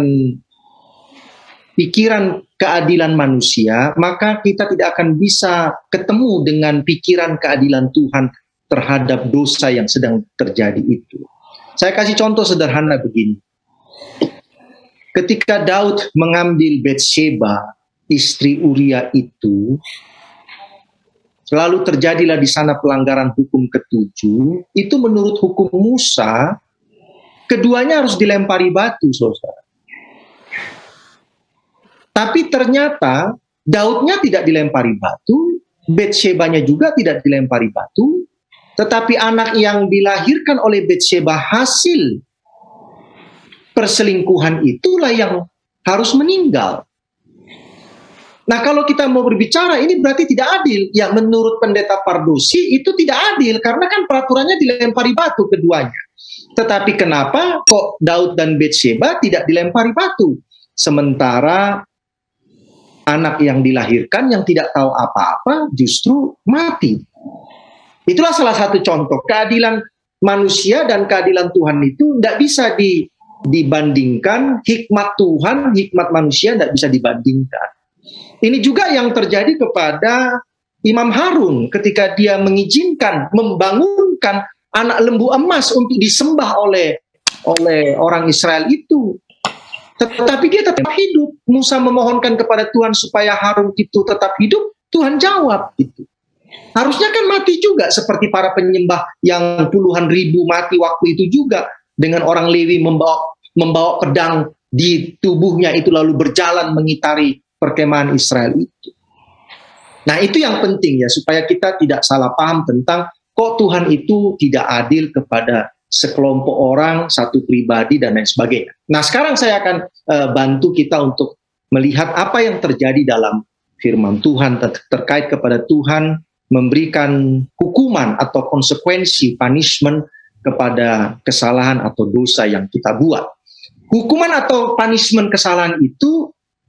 pikiran keadilan manusia, maka kita tidak akan bisa ketemu dengan pikiran keadilan Tuhan terhadap dosa yang sedang terjadi itu. Saya kasih contoh sederhana begini. Ketika Daud mengambil Batsheba, istri Uria itu, lalu terjadilah di sana pelanggaran hukum ketujuh, itu menurut hukum Musa, keduanya harus dilempari batu, saudara. Tapi ternyata Daudnya tidak dilempari batu, Batshebanya juga tidak dilempari batu, tetapi anak yang dilahirkan oleh Batsheba hasil perselingkuhan itulah yang harus meninggal. Nah, kalau kita mau berbicara, ini berarti tidak adil. Ya, menurut Pendeta Pardosi itu tidak adil, karena kan peraturannya dilempari batu keduanya. Tetapi kenapa kok Daud dan Batsheba tidak dilempari batu? Sementara anak yang dilahirkan yang tidak tahu apa-apa justru mati. Itulah salah satu contoh. Keadilan manusia dan keadilan Tuhan itu tidak bisa di, dibandingkan. Hikmat Tuhan, hikmat manusia tidak bisa dibandingkan. Ini juga yang terjadi kepada Imam Harun ketika dia mengizinkan membangunkan anak lembu emas untuk disembah oleh oleh orang Israel itu. Tetapi dia tetap hidup. Musa memohonkan kepada Tuhan supaya Harun itu tetap hidup. Tuhan jawab gitu. Harusnya kan mati juga seperti para penyembah yang puluhan ribu mati waktu itu juga, dengan orang Lewi membawa membawa pedang di tubuhnya itu lalu berjalan mengitari perkemahan Israel itu. Nah, itu yang penting ya, supaya kita tidak salah paham tentang kok Tuhan itu tidak adil kepada sekelompok orang, satu pribadi, dan lain sebagainya. Nah, sekarang saya akan uh, bantu kita untuk melihat apa yang terjadi dalam firman Tuhan ter terkait kepada Tuhan memberikan hukuman atau konsekuensi, punishment kepada kesalahan atau dosa yang kita buat. Hukuman atau punishment kesalahan itu,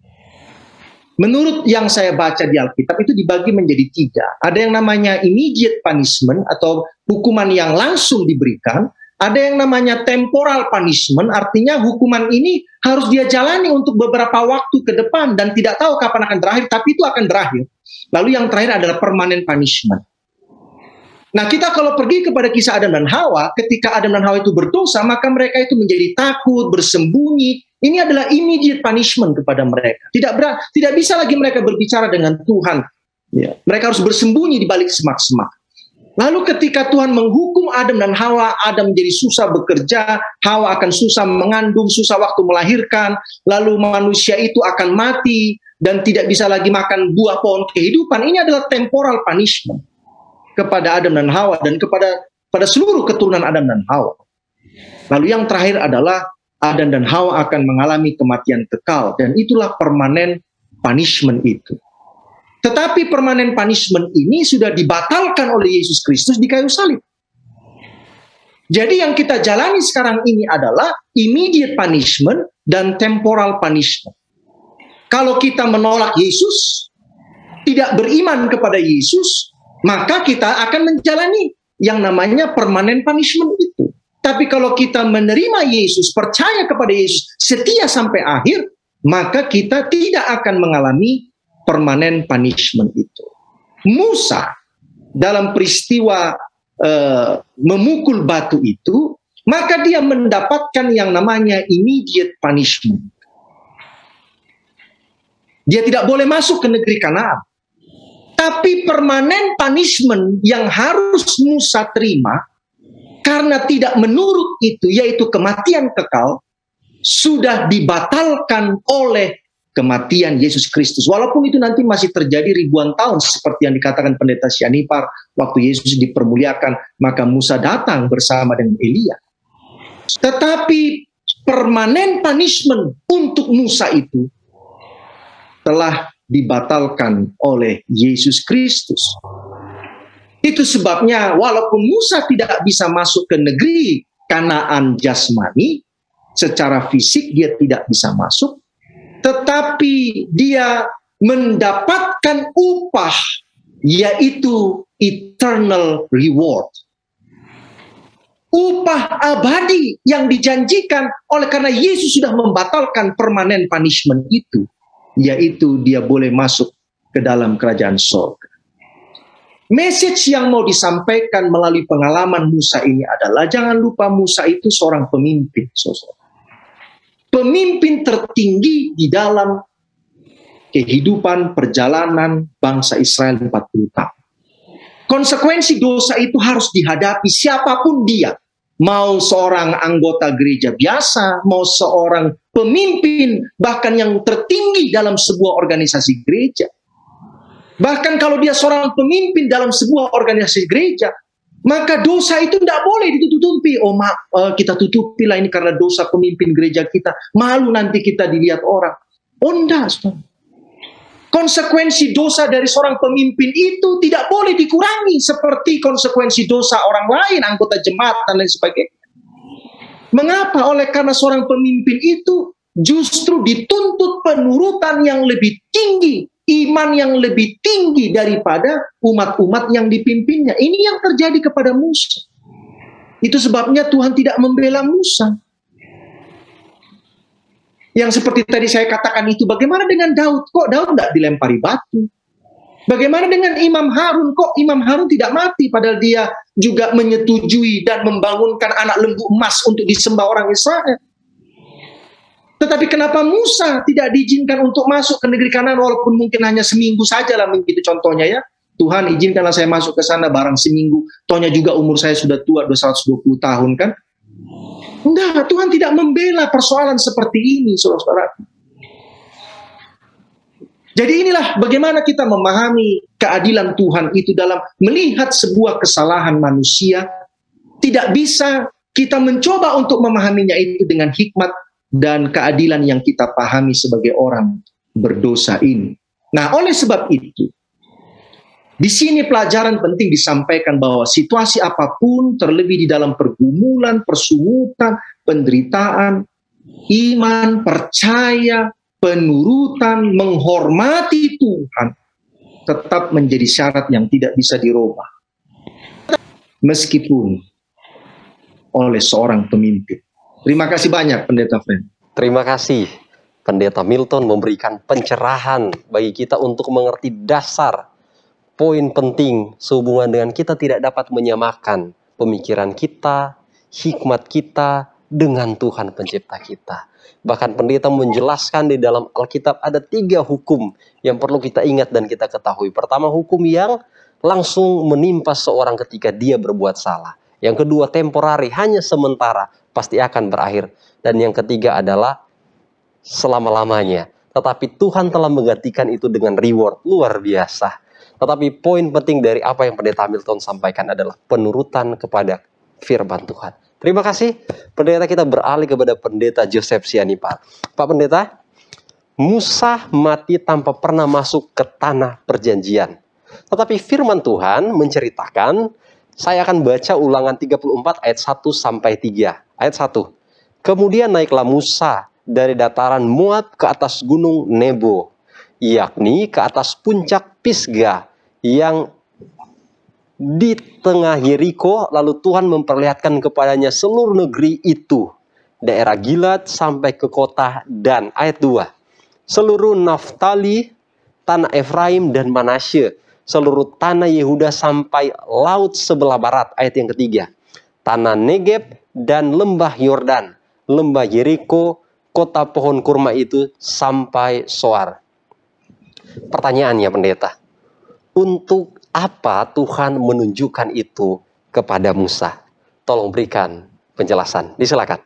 menurut yang saya baca di Alkitab, itu dibagi menjadi tiga. Ada yang namanya immediate punishment atau hukuman yang langsung diberikan. Ada yang namanya temporal punishment, artinya hukuman ini harus dia jalani untuk beberapa waktu ke depan dan tidak tahu kapan akan berakhir, tapi itu akan berakhir. Lalu yang terakhir adalah permanent punishment. Nah, kita kalau pergi kepada kisah Adam dan Hawa, ketika Adam dan Hawa itu berdosa, maka mereka itu menjadi takut, bersembunyi. Ini adalah immediate punishment kepada mereka. Tidak ber, tidak bisa lagi mereka berbicara dengan Tuhan. Ya, mereka harus bersembunyi di balik semak-semak. Lalu ketika Tuhan menghukum Adam dan Hawa, Adam menjadi susah bekerja, Hawa akan susah mengandung, susah waktu melahirkan, lalu manusia itu akan mati dan tidak bisa lagi makan buah pohon kehidupan. Ini adalah temporal punishment kepada Adam dan Hawa dan kepada pada seluruh keturunan Adam dan Hawa. Lalu yang terakhir adalah Adam dan Hawa akan mengalami kematian kekal, dan itulah permanent punishment itu. Tetapi permanent punishment ini sudah dibatalkan oleh Yesus Kristus di kayu salib. Jadi yang kita jalani sekarang ini adalah immediate punishment dan temporal punishment. Kalau kita menolak Yesus, tidak beriman kepada Yesus, maka kita akan menjalani yang namanya permanent punishment itu. Tapi kalau kita menerima Yesus, percaya kepada Yesus, setia sampai akhir, maka kita tidak akan mengalami permanent punishment itu. Musa dalam peristiwa uh, memukul batu itu, maka dia mendapatkan yang namanya immediate punishment. Dia tidak boleh masuk ke negeri Kanaan. Tapi permanent punishment yang harus Musa terima karena tidak menurut itu, yaitu kematian kekal, sudah dibatalkan oleh kematian Yesus Kristus. Walaupun itu nanti masih terjadi ribuan tahun, seperti yang dikatakan pendeta Sianipar, waktu Yesus dipermuliakan, maka Musa datang bersama dengan Elia. Tetapi permanent punishment untuk Musa itu telah dibatalkan oleh Yesus Kristus. Itu sebabnya walaupun Musa tidak bisa masuk ke negeri Kanaan jasmani, secara fisik dia tidak bisa masuk, tetapi dia mendapatkan upah, yaitu eternal reward. Upah abadi yang dijanjikan oleh karena Yesus sudah membatalkan permanent punishment itu, yaitu dia boleh masuk ke dalam kerajaan surga. Message yang mau disampaikan melalui pengalaman Musa ini adalah, jangan lupa Musa itu seorang pemimpin, saudara. Pemimpin tertinggi di dalam kehidupan perjalanan bangsa Israel empat puluh tahun. Konsekuensi dosa itu harus dihadapi siapapun dia. Mau seorang anggota gereja biasa, mau seorang pemimpin, bahkan yang tertinggi dalam sebuah organisasi gereja. Bahkan kalau dia seorang pemimpin dalam sebuah organisasi gereja, maka dosa itu tidak boleh ditutupi. Oh, ma uh, kita tutupi lah ini karena dosa pemimpin gereja kita. Malu nanti kita dilihat orang. Oh, enggak. Konsekuensi dosa dari seorang pemimpin itu tidak boleh dikurangi seperti konsekuensi dosa orang lain, anggota jemaat dan lain sebagainya. Mengapa? Oleh karena seorang pemimpin itu justru dituntut penurutan yang lebih tinggi, iman yang lebih tinggi daripada umat-umat yang dipimpinnya. Ini yang terjadi kepada Musa. Itu sebabnya Tuhan tidak membela Musa. Yang seperti tadi saya katakan itu, bagaimana dengan Daud? Kok Daud tidak dilempari batu? Bagaimana dengan Imam Harun? Kok Imam Harun tidak mati padahal dia juga menyetujui dan membangunkan anak lembu emas untuk disembah orang Israel? Tetapi kenapa Musa tidak diizinkan untuk masuk ke negeri Kanaan walaupun mungkin hanya seminggu saja lah begitu contohnya ya. Tuhan izinkanlah saya masuk ke sana barang seminggu. Tohnya juga umur saya sudah tua dua ratus dua puluh tahun kan. Enggak, Tuhan tidak membela persoalan seperti ini saudara-saudara. Jadi inilah bagaimana kita memahami keadilan Tuhan itu dalam melihat sebuah kesalahan manusia. Tidak bisa kita mencoba untuk memahaminya itu dengan hikmat dan keadilan yang kita pahami sebagai orang berdosa ini. Nah, oleh sebab itu, di sini pelajaran penting disampaikan bahwa situasi apapun, terlebih di dalam pergumulan, persungutan, penderitaan, iman, percaya, penurutan, menghormati Tuhan tetap menjadi syarat yang tidak bisa dirubah. Meskipun oleh seorang pemimpin. Terima kasih banyak Pendeta Friend. Terima kasih Pendeta Milton memberikan pencerahan bagi kita untuk mengerti dasar poin penting sehubungan dengan kita tidak dapat menyamakan pemikiran kita, hikmat kita dengan Tuhan pencipta kita. Bahkan pendeta menjelaskan di dalam Alkitab ada tiga hukum yang perlu kita ingat dan kita ketahui. Pertama, hukum yang langsung menimpa seorang ketika dia berbuat salah. Yang kedua, temporari, hanya sementara, pasti akan berakhir. Dan yang ketiga adalah selama-lamanya. Tetapi Tuhan telah menggantikan itu dengan reward luar biasa. Tetapi poin penting dari apa yang Pendeta Milton sampaikan adalah penurutan kepada firman Tuhan. Terima kasih, pendeta. Kita beralih kepada Pendeta Joseph Sianipar. Pak Pendeta, Musa mati tanpa pernah masuk ke tanah perjanjian. Tetapi firman Tuhan menceritakan, saya akan baca Ulangan tiga puluh empat ayat satu sampai tiga. Ayat satu. Kemudian naiklah Musa dari dataran Moab ke atas gunung Nebo, yakni ke atas puncak Pisga yang di tengah Yeriko. Lalu Tuhan memperlihatkan kepadanya seluruh negeri itu, daerah Gilad sampai ke kota Dan. Ayat dua, seluruh Naftali, tanah Efraim dan Manasye, seluruh tanah Yehuda sampai laut sebelah barat. Ayat yang ketiga, tanah Negeb dan lembah Yordan, lembah Yeriko, kota pohon kurma itu sampai Soar. Pertanyaannya pendeta, untuk apa Tuhan menunjukkan itu kepada Musa? Tolong berikan penjelasan. Disilakan.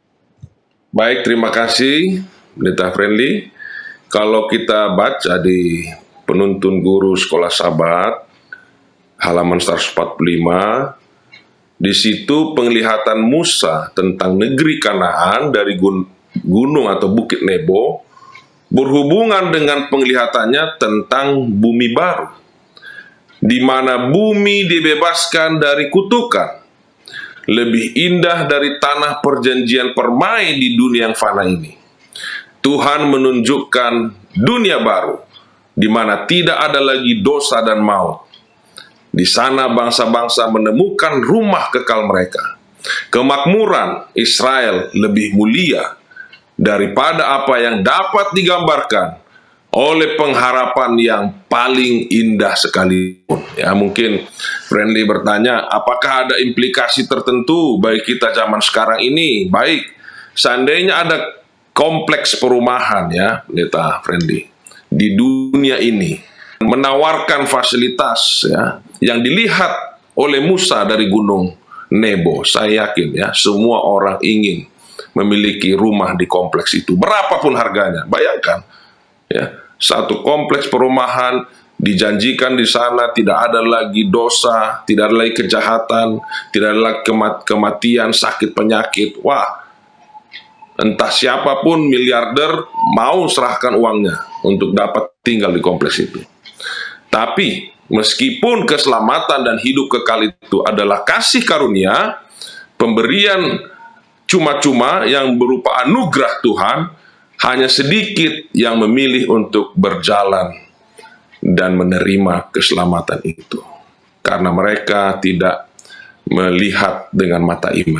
Baik, terima kasih Pendeta Friendly. Kalau kita baca di Penuntun Guru Sekolah Sabat halaman seratus empat puluh lima, di situ penglihatan Musa tentang negeri Kanaan dari gun gunung atau bukit Nebo berhubungan dengan penglihatannya tentang bumi baru, di mana bumi dibebaskan dari kutukan, lebih indah dari tanah perjanjian permai di dunia yang fana ini. Tuhan menunjukkan dunia baru, di mana tidak ada lagi dosa dan maut. Di sana bangsa-bangsa menemukan rumah kekal mereka. Kemakmuran Israel lebih mulia daripada apa yang dapat digambarkan oleh pengharapan yang paling indah sekalipun. Ya, mungkin Friendly bertanya, apakah ada implikasi tertentu bagi kita zaman sekarang ini? Baik, seandainya ada kompleks perumahan, ya, Pendeta Friendly, di dunia ini menawarkan fasilitas, ya, yang dilihat oleh Musa dari gunung Nebo, saya yakin, ya, semua orang ingin memiliki rumah di kompleks itu, berapapun harganya. Bayangkan, ya, satu kompleks perumahan dijanjikan di sana tidak ada lagi dosa, tidak ada lagi kejahatan, tidak ada lagi kemat kematian, sakit penyakit. Wah, entah siapapun miliarder mau serahkan uangnya untuk dapat tinggal di kompleks itu. Tapi meskipun keselamatan dan hidup kekal itu adalah kasih karunia, pemberian cuma-cuma yang berupa anugerah Tuhan, hanya sedikit yang memilih untuk berjalan dan menerima keselamatan itu, karena mereka tidak melihat dengan mata iman.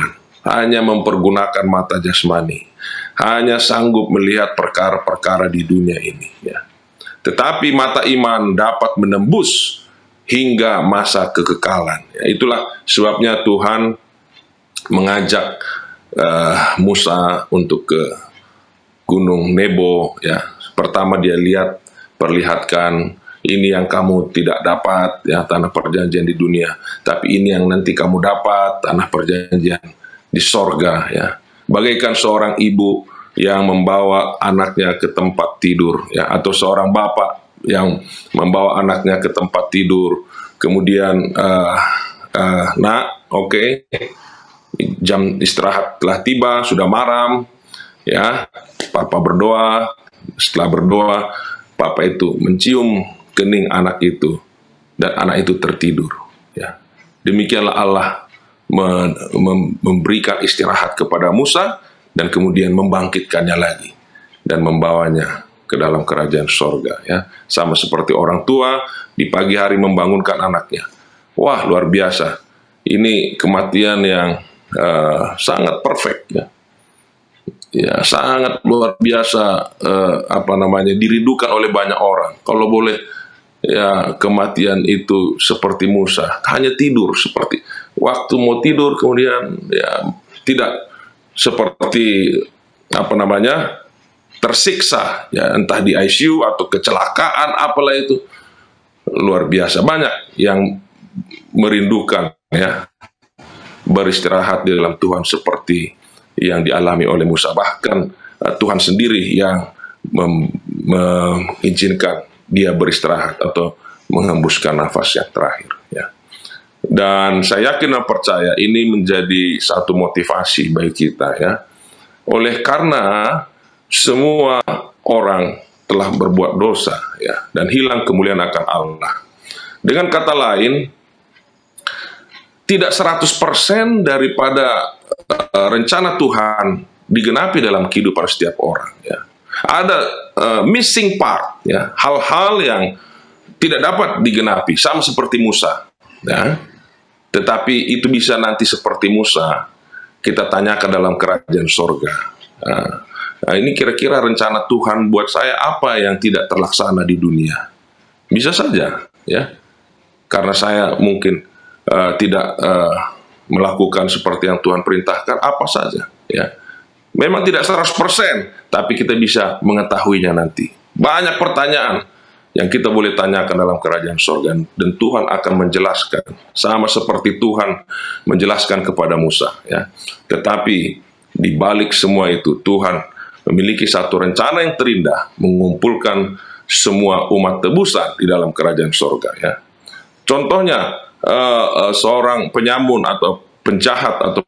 hanya mempergunakan mata jasmani, hanya sanggup melihat perkara-perkara di dunia ini, ya. Tetapi mata iman dapat menembus hingga masa kekekalan. Ya, itulah sebabnya Tuhan mengajak uh, Musa untuk ke Gunung Nebo. Ya, pertama dia lihat, perlihatkan, ini yang kamu tidak dapat, ya, tanah perjanjian di dunia. Tapi ini yang nanti kamu dapat, tanah perjanjian di sorga, ya. Bagaikan seorang ibu yang membawa anaknya ke tempat tidur, ya, atau seorang bapak yang membawa anaknya ke tempat tidur, kemudian uh, uh, nak, oke, okay, jam istirahat telah tiba, sudah malam, ya, papa berdoa. Setelah berdoa, papa itu mencium kening anak itu, dan anak itu tertidur, ya. Demikianlah Allah memberikan istirahat kepada Musa, dan kemudian membangkitkannya lagi dan membawanya ke dalam kerajaan sorga, ya. Sama seperti orang tua di pagi hari membangunkan anaknya. Wah, luar biasa. Ini kematian yang uh, sangat perfect, ya. Ya, sangat luar biasa, uh, apa namanya, dirindukan oleh banyak orang. Kalau boleh, ya, kematian itu seperti Musa, hanya tidur, seperti waktu mau tidur, kemudian ya tidak seperti apa namanya, tersiksa, ya, entah di I C U atau kecelakaan apalah itu. Luar biasa banyak yang merindukan, ya, beristirahat di dalam Tuhan seperti yang dialami oleh Musa. Bahkan uh, Tuhan sendiri yang mengizinkan dia beristirahat atau menghembuskan nafas yang terakhir, ya. Dan saya yakin dan percaya ini menjadi satu motivasi bagi kita, ya. Oleh karena semua orang telah berbuat dosa, ya, dan hilang kemuliaan akan Allah. Dengan kata lain, tidak seratus persen daripada uh, rencana Tuhan digenapi dalam kehidupan setiap orang, ya. Ada uh, missing part, ya, hal-hal yang tidak dapat digenapi, sama seperti Musa, ya. Tetapi itu bisa nanti seperti Musa, kita tanyakan dalam kerajaan sorga. Nah, nah ini kira-kira rencana Tuhan buat saya apa yang tidak terlaksana di dunia? Bisa saja, ya, karena saya mungkin uh, tidak uh, melakukan seperti yang Tuhan perintahkan, apa saja, ya. Memang tidak seratus persen, tapi kita bisa mengetahuinya nanti. Banyak pertanyaan yang kita boleh tanyakan dalam kerajaan sorga, dan Tuhan akan menjelaskan, sama seperti Tuhan menjelaskan kepada Musa, ya. Tetapi di balik semua itu, Tuhan memiliki satu rencana yang terindah, mengumpulkan semua umat tebusan di dalam kerajaan sorga, ya. Contohnya uh, uh, seorang penyamun atau penjahat atau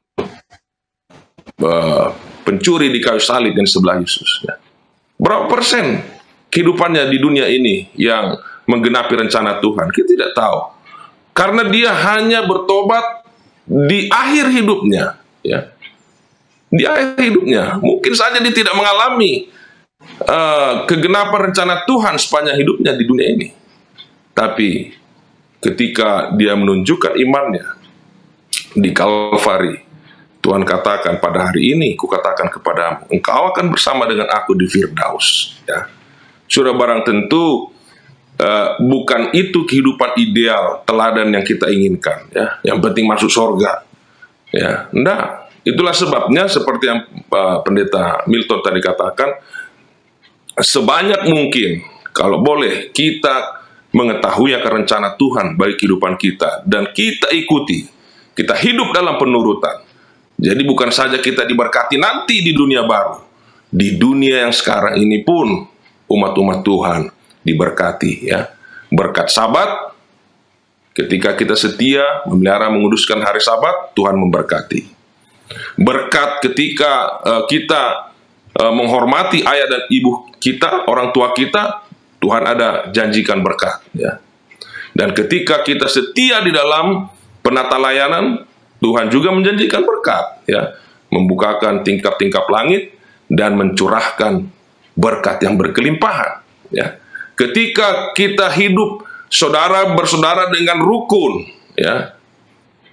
uh, pencuri di kayu salib yang sebelah Yesus, ya. Berapa persen kehidupannya di dunia ini yang menggenapi rencana Tuhan? Kita tidak tahu. Karena dia hanya bertobat di akhir hidupnya, ya. Di akhir hidupnya. Mungkin saja dia tidak mengalami uh, kegenapan rencana Tuhan sepanjang hidupnya di dunia ini. Tapi ketika dia menunjukkan imannya di Kalvari, Tuhan katakan, pada hari ini kukatakan kepadamu, engkau akan bersama dengan aku di Firdaus, ya. Sudah barang tentu uh, bukan itu kehidupan ideal, teladan yang kita inginkan, ya. Yang penting masuk surga, ya. Enggak. Itulah sebabnya seperti yang uh, Pendeta Milton tadi katakan, sebanyak mungkin kalau boleh kita mengetahui akan rencana Tuhan bagi kehidupan kita, dan kita ikuti, kita hidup dalam penurutan. Jadi bukan saja kita diberkati nanti di dunia baru, di dunia yang sekarang ini pun umat-umat Tuhan diberkati, ya. Berkat Sabat, ketika kita setia memelihara menguduskan hari Sabat, Tuhan memberkati. Berkat ketika uh, kita uh, menghormati ayah dan ibu kita, orang tua kita, Tuhan ada janjikan berkat, ya. Dan ketika kita setia di dalam penata layanan, Tuhan juga menjanjikan berkat, ya, membukakan tingkap-tingkap langit dan mencurahkan berkat yang berkelimpahan, ya. Ketika kita hidup saudara bersaudara dengan rukun, ya,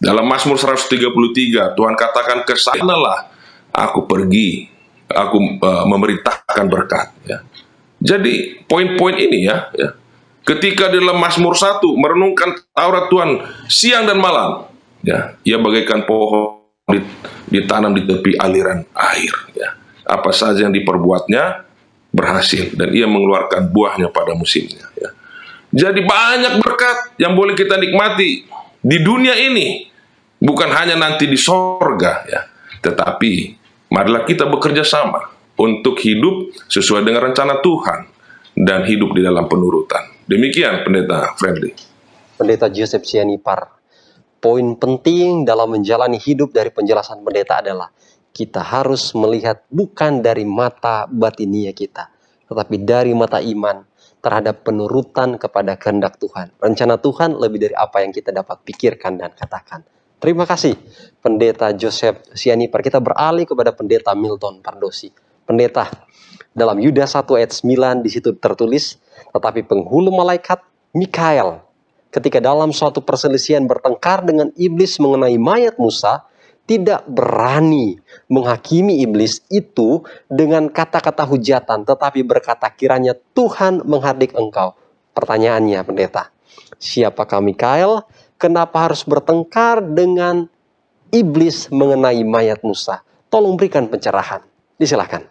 Dalam Mazmur seratus tiga puluh tiga, Tuhan katakan, kesanalah aku pergi, aku uh, memerintahkan berkat. Ya. Jadi poin-poin ini ya, ya, ketika dalam Mazmur satu merenungkan Taurat Tuhan siang dan malam, ya, ia bagaikan pohon ditanam di tepi aliran air. Ya. Apa saja yang diperbuatnya berhasil, dan ia mengeluarkan buahnya pada musimnya. Ya. Jadi banyak berkat yang boleh kita nikmati di dunia ini. Bukan hanya nanti di sorga, ya, tetapi marilah kita bekerja sama untuk hidup sesuai dengan rencana Tuhan dan hidup di dalam penurutan. Demikian Pendeta Friendly. Pendeta Joseph Sianipar, poin penting dalam menjalani hidup dari penjelasan pendeta adalah kita harus melihat bukan dari mata batinia kita, tetapi dari mata iman terhadap penurutan kepada kehendak Tuhan. Rencana Tuhan lebih dari apa yang kita dapat pikirkan dan katakan. Terima kasih Pendeta Joseph Sianipar. Kita beralih kepada Pendeta Milton Pardosi. Pendeta, dalam Yudas satu ayat sembilan di situ tertulis, tetapi penghulu malaikat Mikael ketika dalam suatu perselisihan bertengkar dengan iblis mengenai mayat Musa, tidak berani menghakimi iblis itu dengan kata-kata hujatan, tetapi berkata, kiranya Tuhan menghardik engkau. Pertanyaannya pendeta, siapakah Mikael? Kenapa harus bertengkar dengan iblis mengenai mayat Musa? Tolong berikan pencerahan. Disilakan.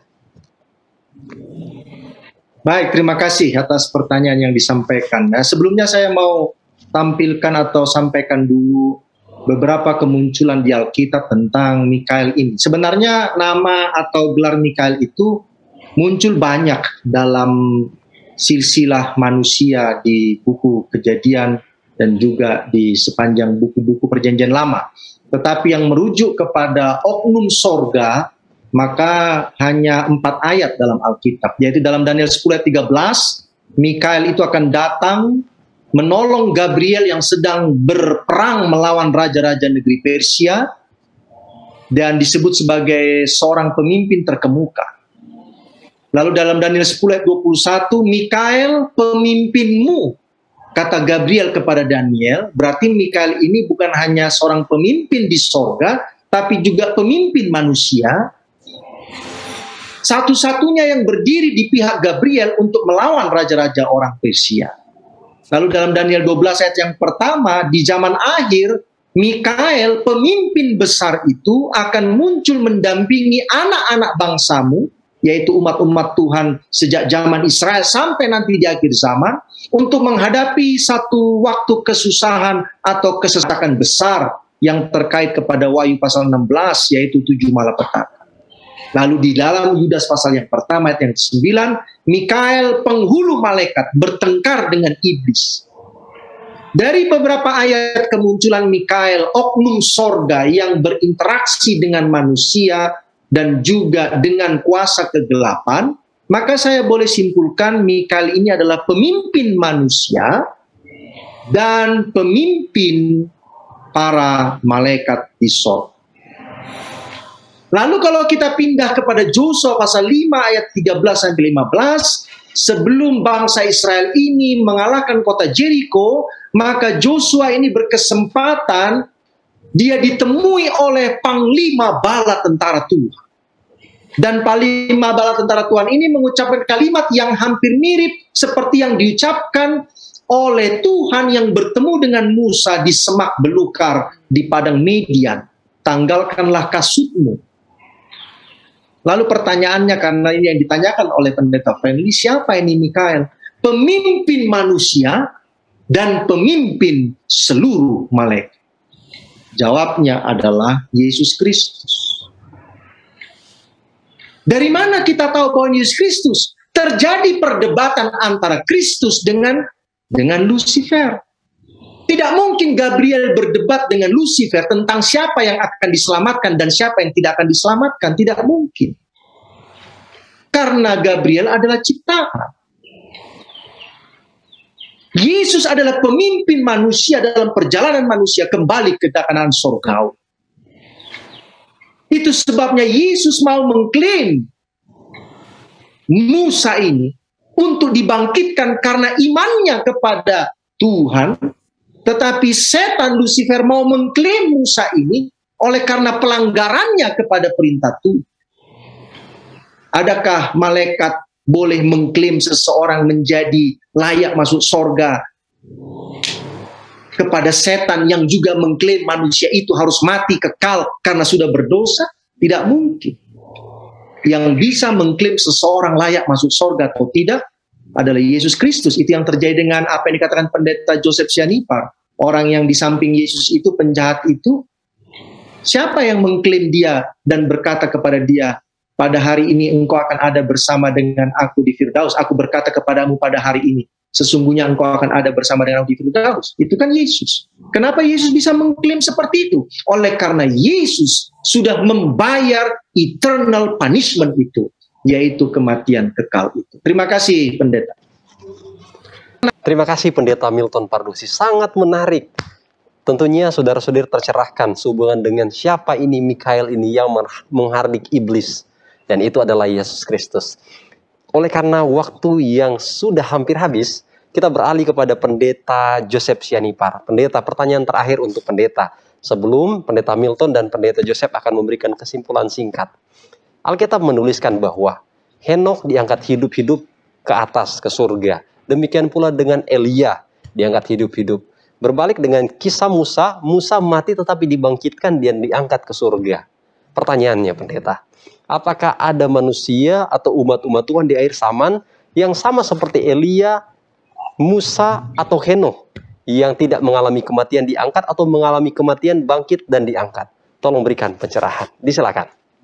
Baik, terima kasih atas pertanyaan yang disampaikan. Nah, sebelumnya saya mau tampilkan atau sampaikan dulu beberapa kemunculan di Alkitab tentang Mikael ini. Sebenarnya nama atau gelar Mikael itu muncul banyak dalam silsilah manusia di buku Kejadian dan juga di sepanjang buku-buku Perjanjian Lama. Tetapi yang merujuk kepada oknum sorga, maka hanya empat ayat dalam Alkitab. Yaitu dalam Daniel sepuluh ayat tiga belas, Mikael itu akan datang menolong Gabriel yang sedang berperang melawan raja-raja negeri Persia, dan disebut sebagai seorang pemimpin terkemuka. Lalu dalam Daniel sepuluh ayat dua puluh satu, Mikael pemimpinmu, kata Gabriel kepada Daniel. Berarti Mikael ini bukan hanya seorang pemimpin di sorga, tapi juga pemimpin manusia. Satu-satunya yang berdiri di pihak Gabriel untuk melawan raja-raja orang Persia. Lalu dalam Daniel dua belas ayat yang pertama, di zaman akhir, Mikael pemimpin besar itu akan muncul mendampingi anak-anak bangsamu, yaitu umat-umat Tuhan sejak zaman Israel sampai nanti di akhir zaman, untuk menghadapi satu waktu kesusahan atau kesesakan besar yang terkait kepada Wahyu pasal enam belas, yaitu tujuh malapetaka. Lalu di dalam Yudas pasal yang pertama ayat yang sembilan, Mikael penghulu malaikat bertengkar dengan iblis. Dari beberapa ayat kemunculan Mikael, oknum sorga yang berinteraksi dengan manusia dan juga dengan kuasa kegelapan, maka saya boleh simpulkan Mikael ini adalah pemimpin manusia dan pemimpin para malaikat di sorga. Lalu kalau kita pindah kepada Yosua pasal lima ayat tiga belas sampai lima belas, sebelum bangsa Israel ini mengalahkan kota Jericho, maka Yosua ini berkesempatan dia ditemui oleh panglima bala tentara Tuhan. Dan panglima bala tentara Tuhan ini mengucapkan kalimat yang hampir mirip seperti yang diucapkan oleh Tuhan yang bertemu dengan Musa di semak belukar di padang Midian. Tanggalkanlah kasutmu. Lalu pertanyaannya, karena ini yang ditanyakan oleh Pendeta Friendly, siapa ini Mikael? Pemimpin manusia dan pemimpin seluruh malaikat. Jawabnya adalah Yesus Kristus. Dari mana kita tahu bahwa Yesus Kristus? Terjadi perdebatan antara Kristus dengan dengan Lucifer. Tidak mungkin Gabriel berdebat dengan Lucifer tentang siapa yang akan diselamatkan dan siapa yang tidak akan diselamatkan. Tidak mungkin. Karena Gabriel adalah ciptaan. Yesus adalah pemimpin manusia dalam perjalanan manusia kembali ke kanan surgawi. Itu sebabnya Yesus mau mengklaim Musa ini untuk dibangkitkan karena imannya kepada Tuhan Tetapi setan Lucifer mau mengklaim Musa ini oleh karena pelanggarannya kepada perintah Tuhan. Adakah malaikat boleh mengklaim seseorang menjadi layak masuk sorga kepada setan yang juga mengklaim manusia itu harus mati kekal karena sudah berdosa? Tidak mungkin. Yang bisa mengklaim seseorang layak masuk sorga atau tidak adalah Yesus Kristus. Itu yang terjadi dengan apa yang dikatakan pendeta Joseph Sianipar. Orang yang di samping Yesus itu, penjahat itu, siapa yang mengklaim dia dan berkata kepada dia, pada hari ini engkau akan ada bersama dengan aku di Firdaus. Aku berkata kepadamu pada hari ini, sesungguhnya engkau akan ada bersama dengan aku di Firdaus. Itu kan Yesus. Kenapa Yesus bisa mengklaim seperti itu? Oleh karena Yesus sudah membayar eternal punishment itu, yaitu kematian kekal itu. Terima kasih, pendeta. Terima kasih, Pendeta Milton Pardusi. Sangat menarik. Tentunya saudara-saudari tercerahkan sehubungan dengan siapa ini Mikael ini yang menghardik iblis. Dan itu adalah Yesus Kristus. Oleh karena waktu yang sudah hampir habis, kita beralih kepada Pendeta Joseph Sianipar. Pendeta, pertanyaan terakhir untuk pendeta. Sebelum Pendeta Milton dan Pendeta Joseph akan memberikan kesimpulan singkat. Alkitab menuliskan bahwa Henokh diangkat hidup-hidup ke atas, ke surga. Demikian pula dengan Elia diangkat hidup-hidup. Berbalik dengan kisah Musa, Musa mati tetapi dibangkitkan dan diangkat ke surga. Pertanyaannya, pendeta, apakah ada manusia atau umat-umat Tuhan di akhir zaman yang sama seperti Elia, Musa, atau Henokh yang tidak mengalami kematian diangkat atau mengalami kematian bangkit dan diangkat? Tolong berikan pencerahan. Disilakan.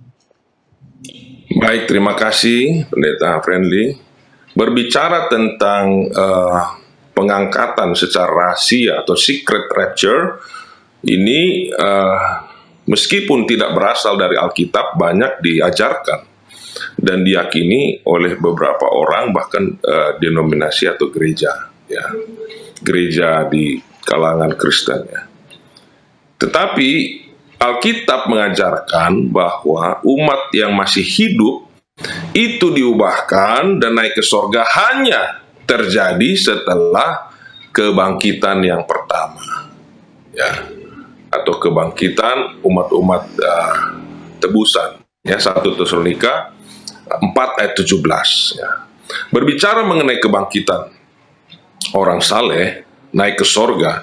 Baik, terima kasih Pendeta Friendly. Berbicara tentang uh, pengangkatan secara rahasia atau secret rapture, ini uh, meskipun tidak berasal dari Alkitab, banyak diajarkan dan diyakini oleh beberapa orang, bahkan uh, denominasi atau gereja, ya, gereja di kalangan Kristen. Ya. Tetapi Alkitab mengajarkan bahwa umat yang masih hidup itu diubahkan dan naik ke sorga hanya terjadi setelah kebangkitan yang pertama, ya, atau kebangkitan umat-umat uh, tebusan, ya, satu Tesalonika empat ayat tujuh belas. Ya. Berbicara mengenai kebangkitan orang saleh naik ke sorga,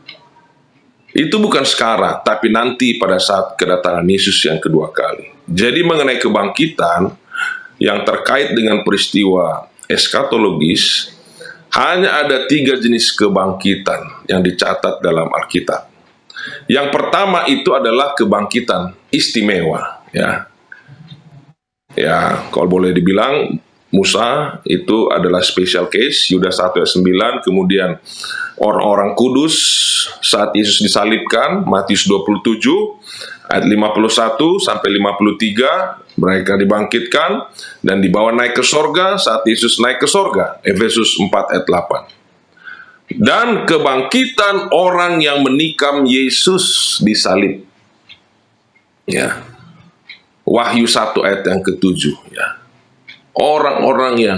itu bukan sekarang, tapi nanti pada saat kedatangan Yesus yang kedua kali. Jadi mengenai kebangkitan yang terkait dengan peristiwa eskatologis, hanya ada tiga jenis kebangkitan yang dicatat dalam Alkitab. Yang pertama itu adalah kebangkitan istimewa, ya. Ya, kalau boleh dibilang Musa itu adalah special case, Yudas satu ayat sembilan, kemudian orang-orang kudus saat Yesus disalibkan, Matius dua puluh tujuh ayat lima puluh satu sampai lima puluh tiga, mereka dibangkitkan dan dibawa naik ke sorga saat Yesus naik ke sorga, Efesus empat ayat delapan. Dan kebangkitan orang yang menikam Yesus disalib, ya, Wahyu satu ayat yang ketujuh, ya. Orang-orang yang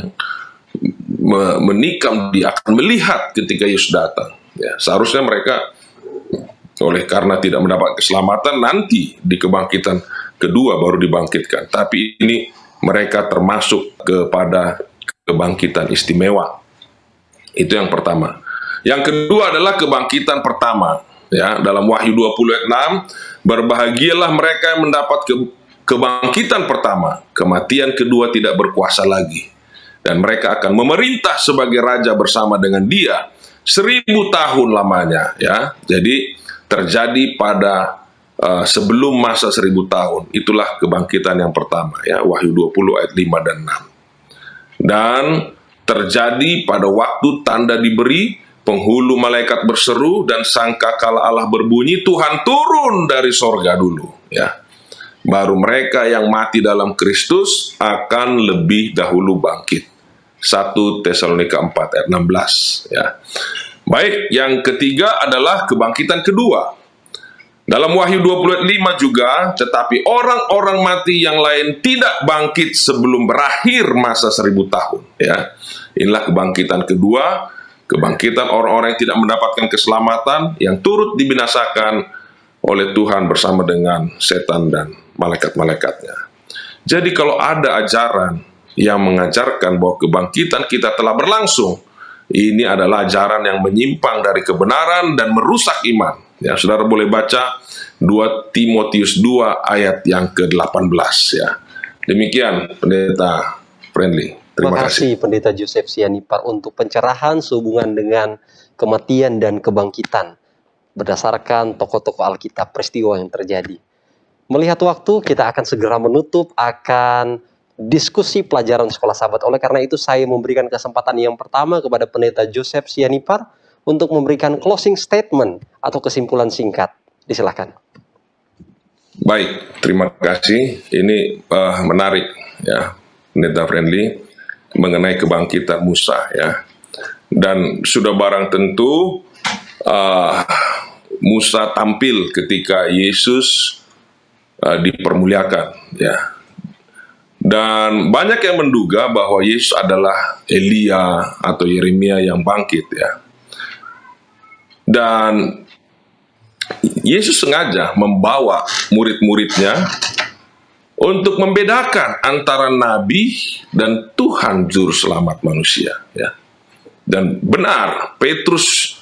menikam dia akan melihat ketika Yesus datang, ya. Seharusnya mereka oleh karena tidak mendapat keselamatan nanti di kebangkitan kedua baru dibangkitkan. Tapi ini mereka termasuk kepada kebangkitan istimewa. Itu yang pertama. Yang kedua adalah kebangkitan pertama, ya, dalam Wahyu dua puluh ayat enam, berbahagialah mereka yang mendapat ke kebangkitan pertama, kematian kedua tidak berkuasa lagi, dan mereka akan memerintah sebagai raja bersama dengan dia seribu tahun lamanya, ya. Jadi terjadi pada uh, sebelum masa seribu tahun. Itulah kebangkitan yang pertama, ya, Wahyu dua puluh ayat lima dan enam. Dan terjadi pada waktu tanda diberi, penghulu malaikat berseru, dan sangkakala Allah berbunyi, Tuhan turun dari sorga dulu, ya. Baru mereka yang mati dalam Kristus akan lebih dahulu bangkit. satu Tesalonika empat ayat enam belas, ya. Baik, yang ketiga adalah kebangkitan kedua. Dalam Wahyu dua puluh ayat lima juga, tetapi orang-orang mati yang lain tidak bangkit sebelum berakhir masa seribu tahun, ya. Inilah kebangkitan kedua, Kebangkitan orang-orang yang tidak mendapatkan keselamatan, yang turut dibinasakan oleh Tuhan bersama dengan setan dan malaikat-malaikatnya. Jadi kalau ada ajaran yang mengajarkan bahwa kebangkitan kita telah berlangsung, ini adalah ajaran yang menyimpang dari kebenaran dan merusak iman. Ya, saudara boleh baca dua Timotius dua ayat yang ke delapan belas ya. Demikian Pendeta Friendly. Terima, Terima kasih kasih Pendeta Joseph Sianipar untuk pencerahan sehubungan dengan kematian dan kebangkitan berdasarkan tokoh-tokoh Alkitab, peristiwa yang terjadi. Melihat waktu, kita akan segera menutup akan diskusi pelajaran sekolah sahabat. Oleh karena itu, saya memberikan kesempatan yang pertama kepada Pendeta Joseph Sianipar untuk memberikan closing statement atau kesimpulan singkat. Disilakan. Baik, terima kasih. Ini uh, menarik ya, Pendeta Friendly, mengenai kebangkitan Musa ya. Dan sudah barang tentu uh, Musa tampil ketika Yesus uh, dipermuliakan ya. Dan banyak yang menduga bahwa Yesus adalah Elia atau Yeremia yang bangkit ya. Dan Yesus sengaja membawa murid-muridnya untuk membedakan antara nabi dan Tuhan juru selamat manusia ya. Dan benar, Petrus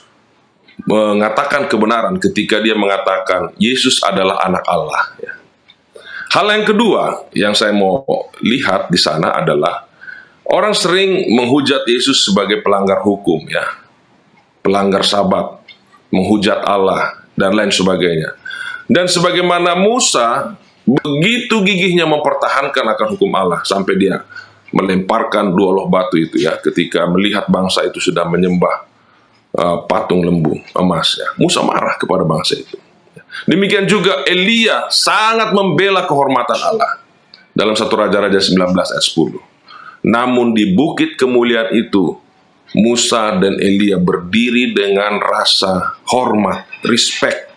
mengatakan kebenaran ketika dia mengatakan Yesus adalah anak Allah ya. Hal yang kedua yang saya mau lihat di sana adalah orang sering menghujat Yesus sebagai pelanggar hukum ya, pelanggar Sabat, menghujat Allah dan lain sebagainya. Dan sebagaimana Musa begitu gigihnya mempertahankan akan hukum Allah sampai dia melemparkan dua loh batu itu ya, ketika melihat bangsa itu sudah menyembah uh, patung lembu emas ya. Musa marah kepada bangsa itu. Demikian juga Elia sangat membela kehormatan Allah dalam satu Raja-Raja sembilan belas ayat sepuluh. Namun di bukit kemuliaan itu Musa dan Elia berdiri dengan rasa hormat, respect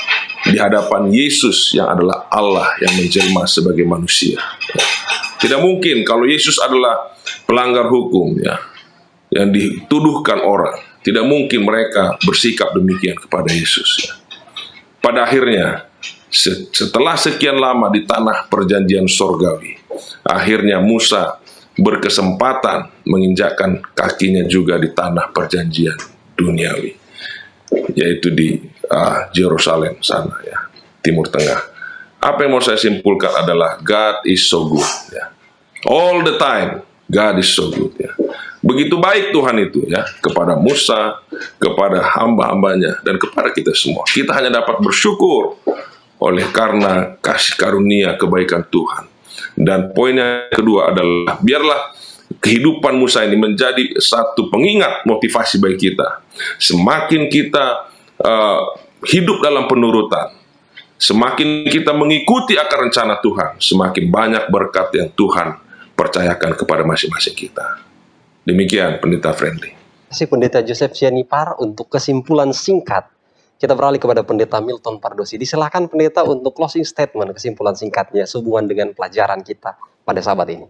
di hadapan Yesus yang adalah Allah yang menjelma sebagai manusia. Tidak mungkin kalau Yesus adalah pelanggar hukum ya, yang dituduhkan orang. Tidak mungkin mereka bersikap demikian kepada Yesus ya. Pada akhirnya, setelah sekian lama di tanah perjanjian sorgawi, akhirnya Musa berkesempatan menginjakkan kakinya juga di tanah perjanjian duniawi, yaitu di uh, Yerusalem sana ya, Timur Tengah. Apa yang mau saya simpulkan adalah God is so good ya. All the time God is so good ya. Begitu baik Tuhan itu ya, kepada Musa, kepada hamba-hambanya, dan kepada kita semua. Kita hanya dapat bersyukur oleh karena kasih karunia kebaikan Tuhan. Dan poin yang kedua adalah, biarlah kehidupan Musa ini menjadi satu pengingat motivasi bagi kita. Semakin kita uh, hidup dalam penurutan, semakin kita mengikuti akan rencana Tuhan, semakin banyak berkat yang Tuhan percayakan kepada masing-masing kita. Demikian Pendeta Friendly. Terima kasih Pendeta Joseph Sianipar untuk kesimpulan singkat. Kita beralih kepada Pendeta Milton Pardosi. Disilakan Pendeta untuk closing statement, kesimpulan singkatnya sehubungan dengan pelajaran kita pada sahabat ini.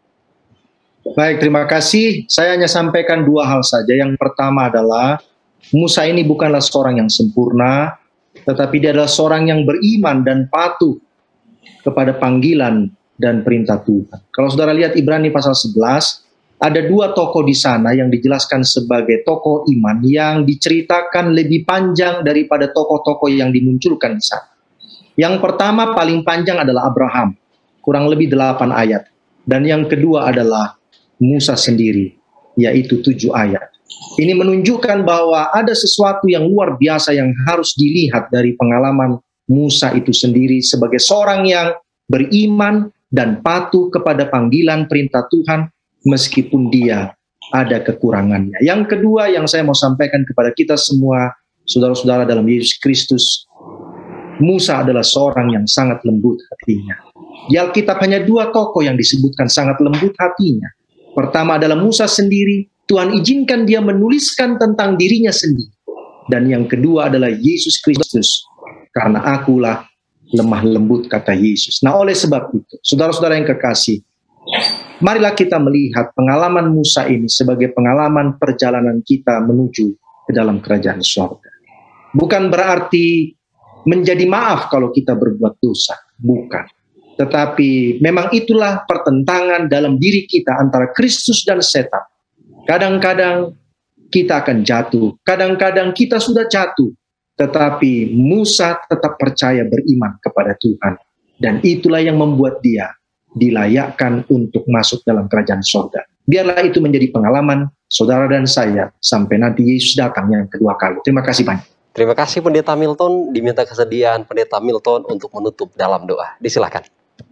Baik, terima kasih. Saya hanya sampaikan dua hal saja. Yang pertama adalah Musa ini bukanlah seorang yang sempurna, tetapi dia adalah seorang yang beriman dan patuh kepada panggilan dan perintah Tuhan. Kalau saudara lihat Ibrani pasal sebelas, ada dua tokoh di sana yang dijelaskan sebagai tokoh iman yang diceritakan lebih panjang daripada tokoh-tokoh yang dimunculkan di sana. Yang pertama paling panjang adalah Abraham, kurang lebih delapan ayat. Dan yang kedua adalah Musa sendiri, yaitu tujuh ayat. Ini menunjukkan bahwa ada sesuatu yang luar biasa yang harus dilihat dari pengalaman Musa itu sendiri sebagai seorang yang beriman dan patuh kepada panggilan perintah Tuhan, meskipun dia ada kekurangannya. Yang kedua yang saya mau sampaikan kepada kita semua, saudara-saudara dalam Yesus Kristus, Musa adalah seorang yang sangat lembut hatinya. Di Alkitab hanya dua tokoh yang disebutkan sangat lembut hatinya. Pertama adalah Musa sendiri, Tuhan izinkan dia menuliskan tentang dirinya sendiri. Dan yang kedua adalah Yesus Kristus, karena akulah lemah lembut, kata Yesus. Nah oleh sebab itu, saudara-saudara yang kekasih, Marilah kita melihat pengalaman Musa ini sebagai pengalaman perjalanan kita menuju ke dalam kerajaan surga. Bukan berarti menjadi maaf kalau kita berbuat dosa, bukan. Tetapi memang itulah pertentangan dalam diri kita antara Kristus dan setan. Kadang-kadang kita akan jatuh, kadang-kadang kita sudah jatuh, tetapi Musa tetap percaya beriman kepada Tuhan. Dan itulah yang membuat dia dilayakkan untuk masuk dalam kerajaan surga. Biarlah itu menjadi pengalaman saudara dan saya sampai nanti Yesus datang yang kedua kali. Terima kasih banyak. Terima kasih Pendeta Milton. Diminta kesediaan Pendeta Milton untuk menutup dalam doa. Disilakan.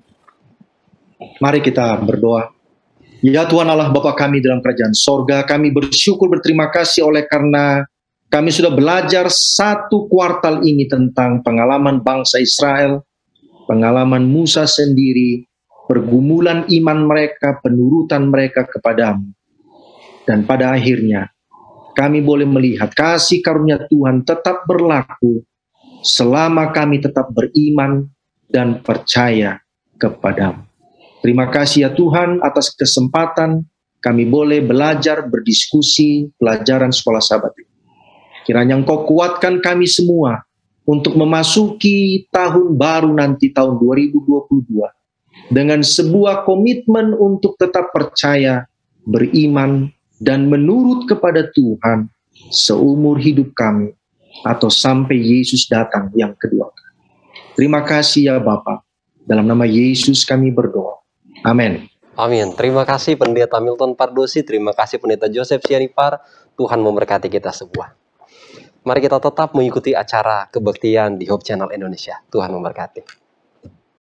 Mari kita berdoa. Ya Tuhan Allah Bapa kami dalam kerajaan sorga, kami bersyukur berterima kasih oleh karena kami sudah belajar satu kuartal ini tentang pengalaman bangsa Israel, pengalaman Musa sendiri, pergumulan iman mereka, penurutan mereka kepadamu. Dan pada akhirnya kami boleh melihat kasih karunia Tuhan tetap berlaku selama kami tetap beriman dan percaya kepadamu. Terima kasih ya Tuhan atas kesempatan kami boleh belajar, berdiskusi, pelajaran sekolah sahabat ini. Kiranya Engkau kuatkan kami semua untuk memasuki tahun baru nanti tahun dua ribu dua puluh dua dengan sebuah komitmen untuk tetap percaya, beriman, dan menurut kepada Tuhan seumur hidup kami atau sampai Yesus datang yang kedua. Terima kasih ya Bapa. Dalam nama Yesus kami berdoa. Amin. Amin. Terima kasih Pendeta Milton Pardosi. Terima kasih Pendeta Joseph Sianipar. Tuhan memberkati kita semua. Mari kita tetap mengikuti acara kebaktian di Hope Channel Indonesia. Tuhan memberkati.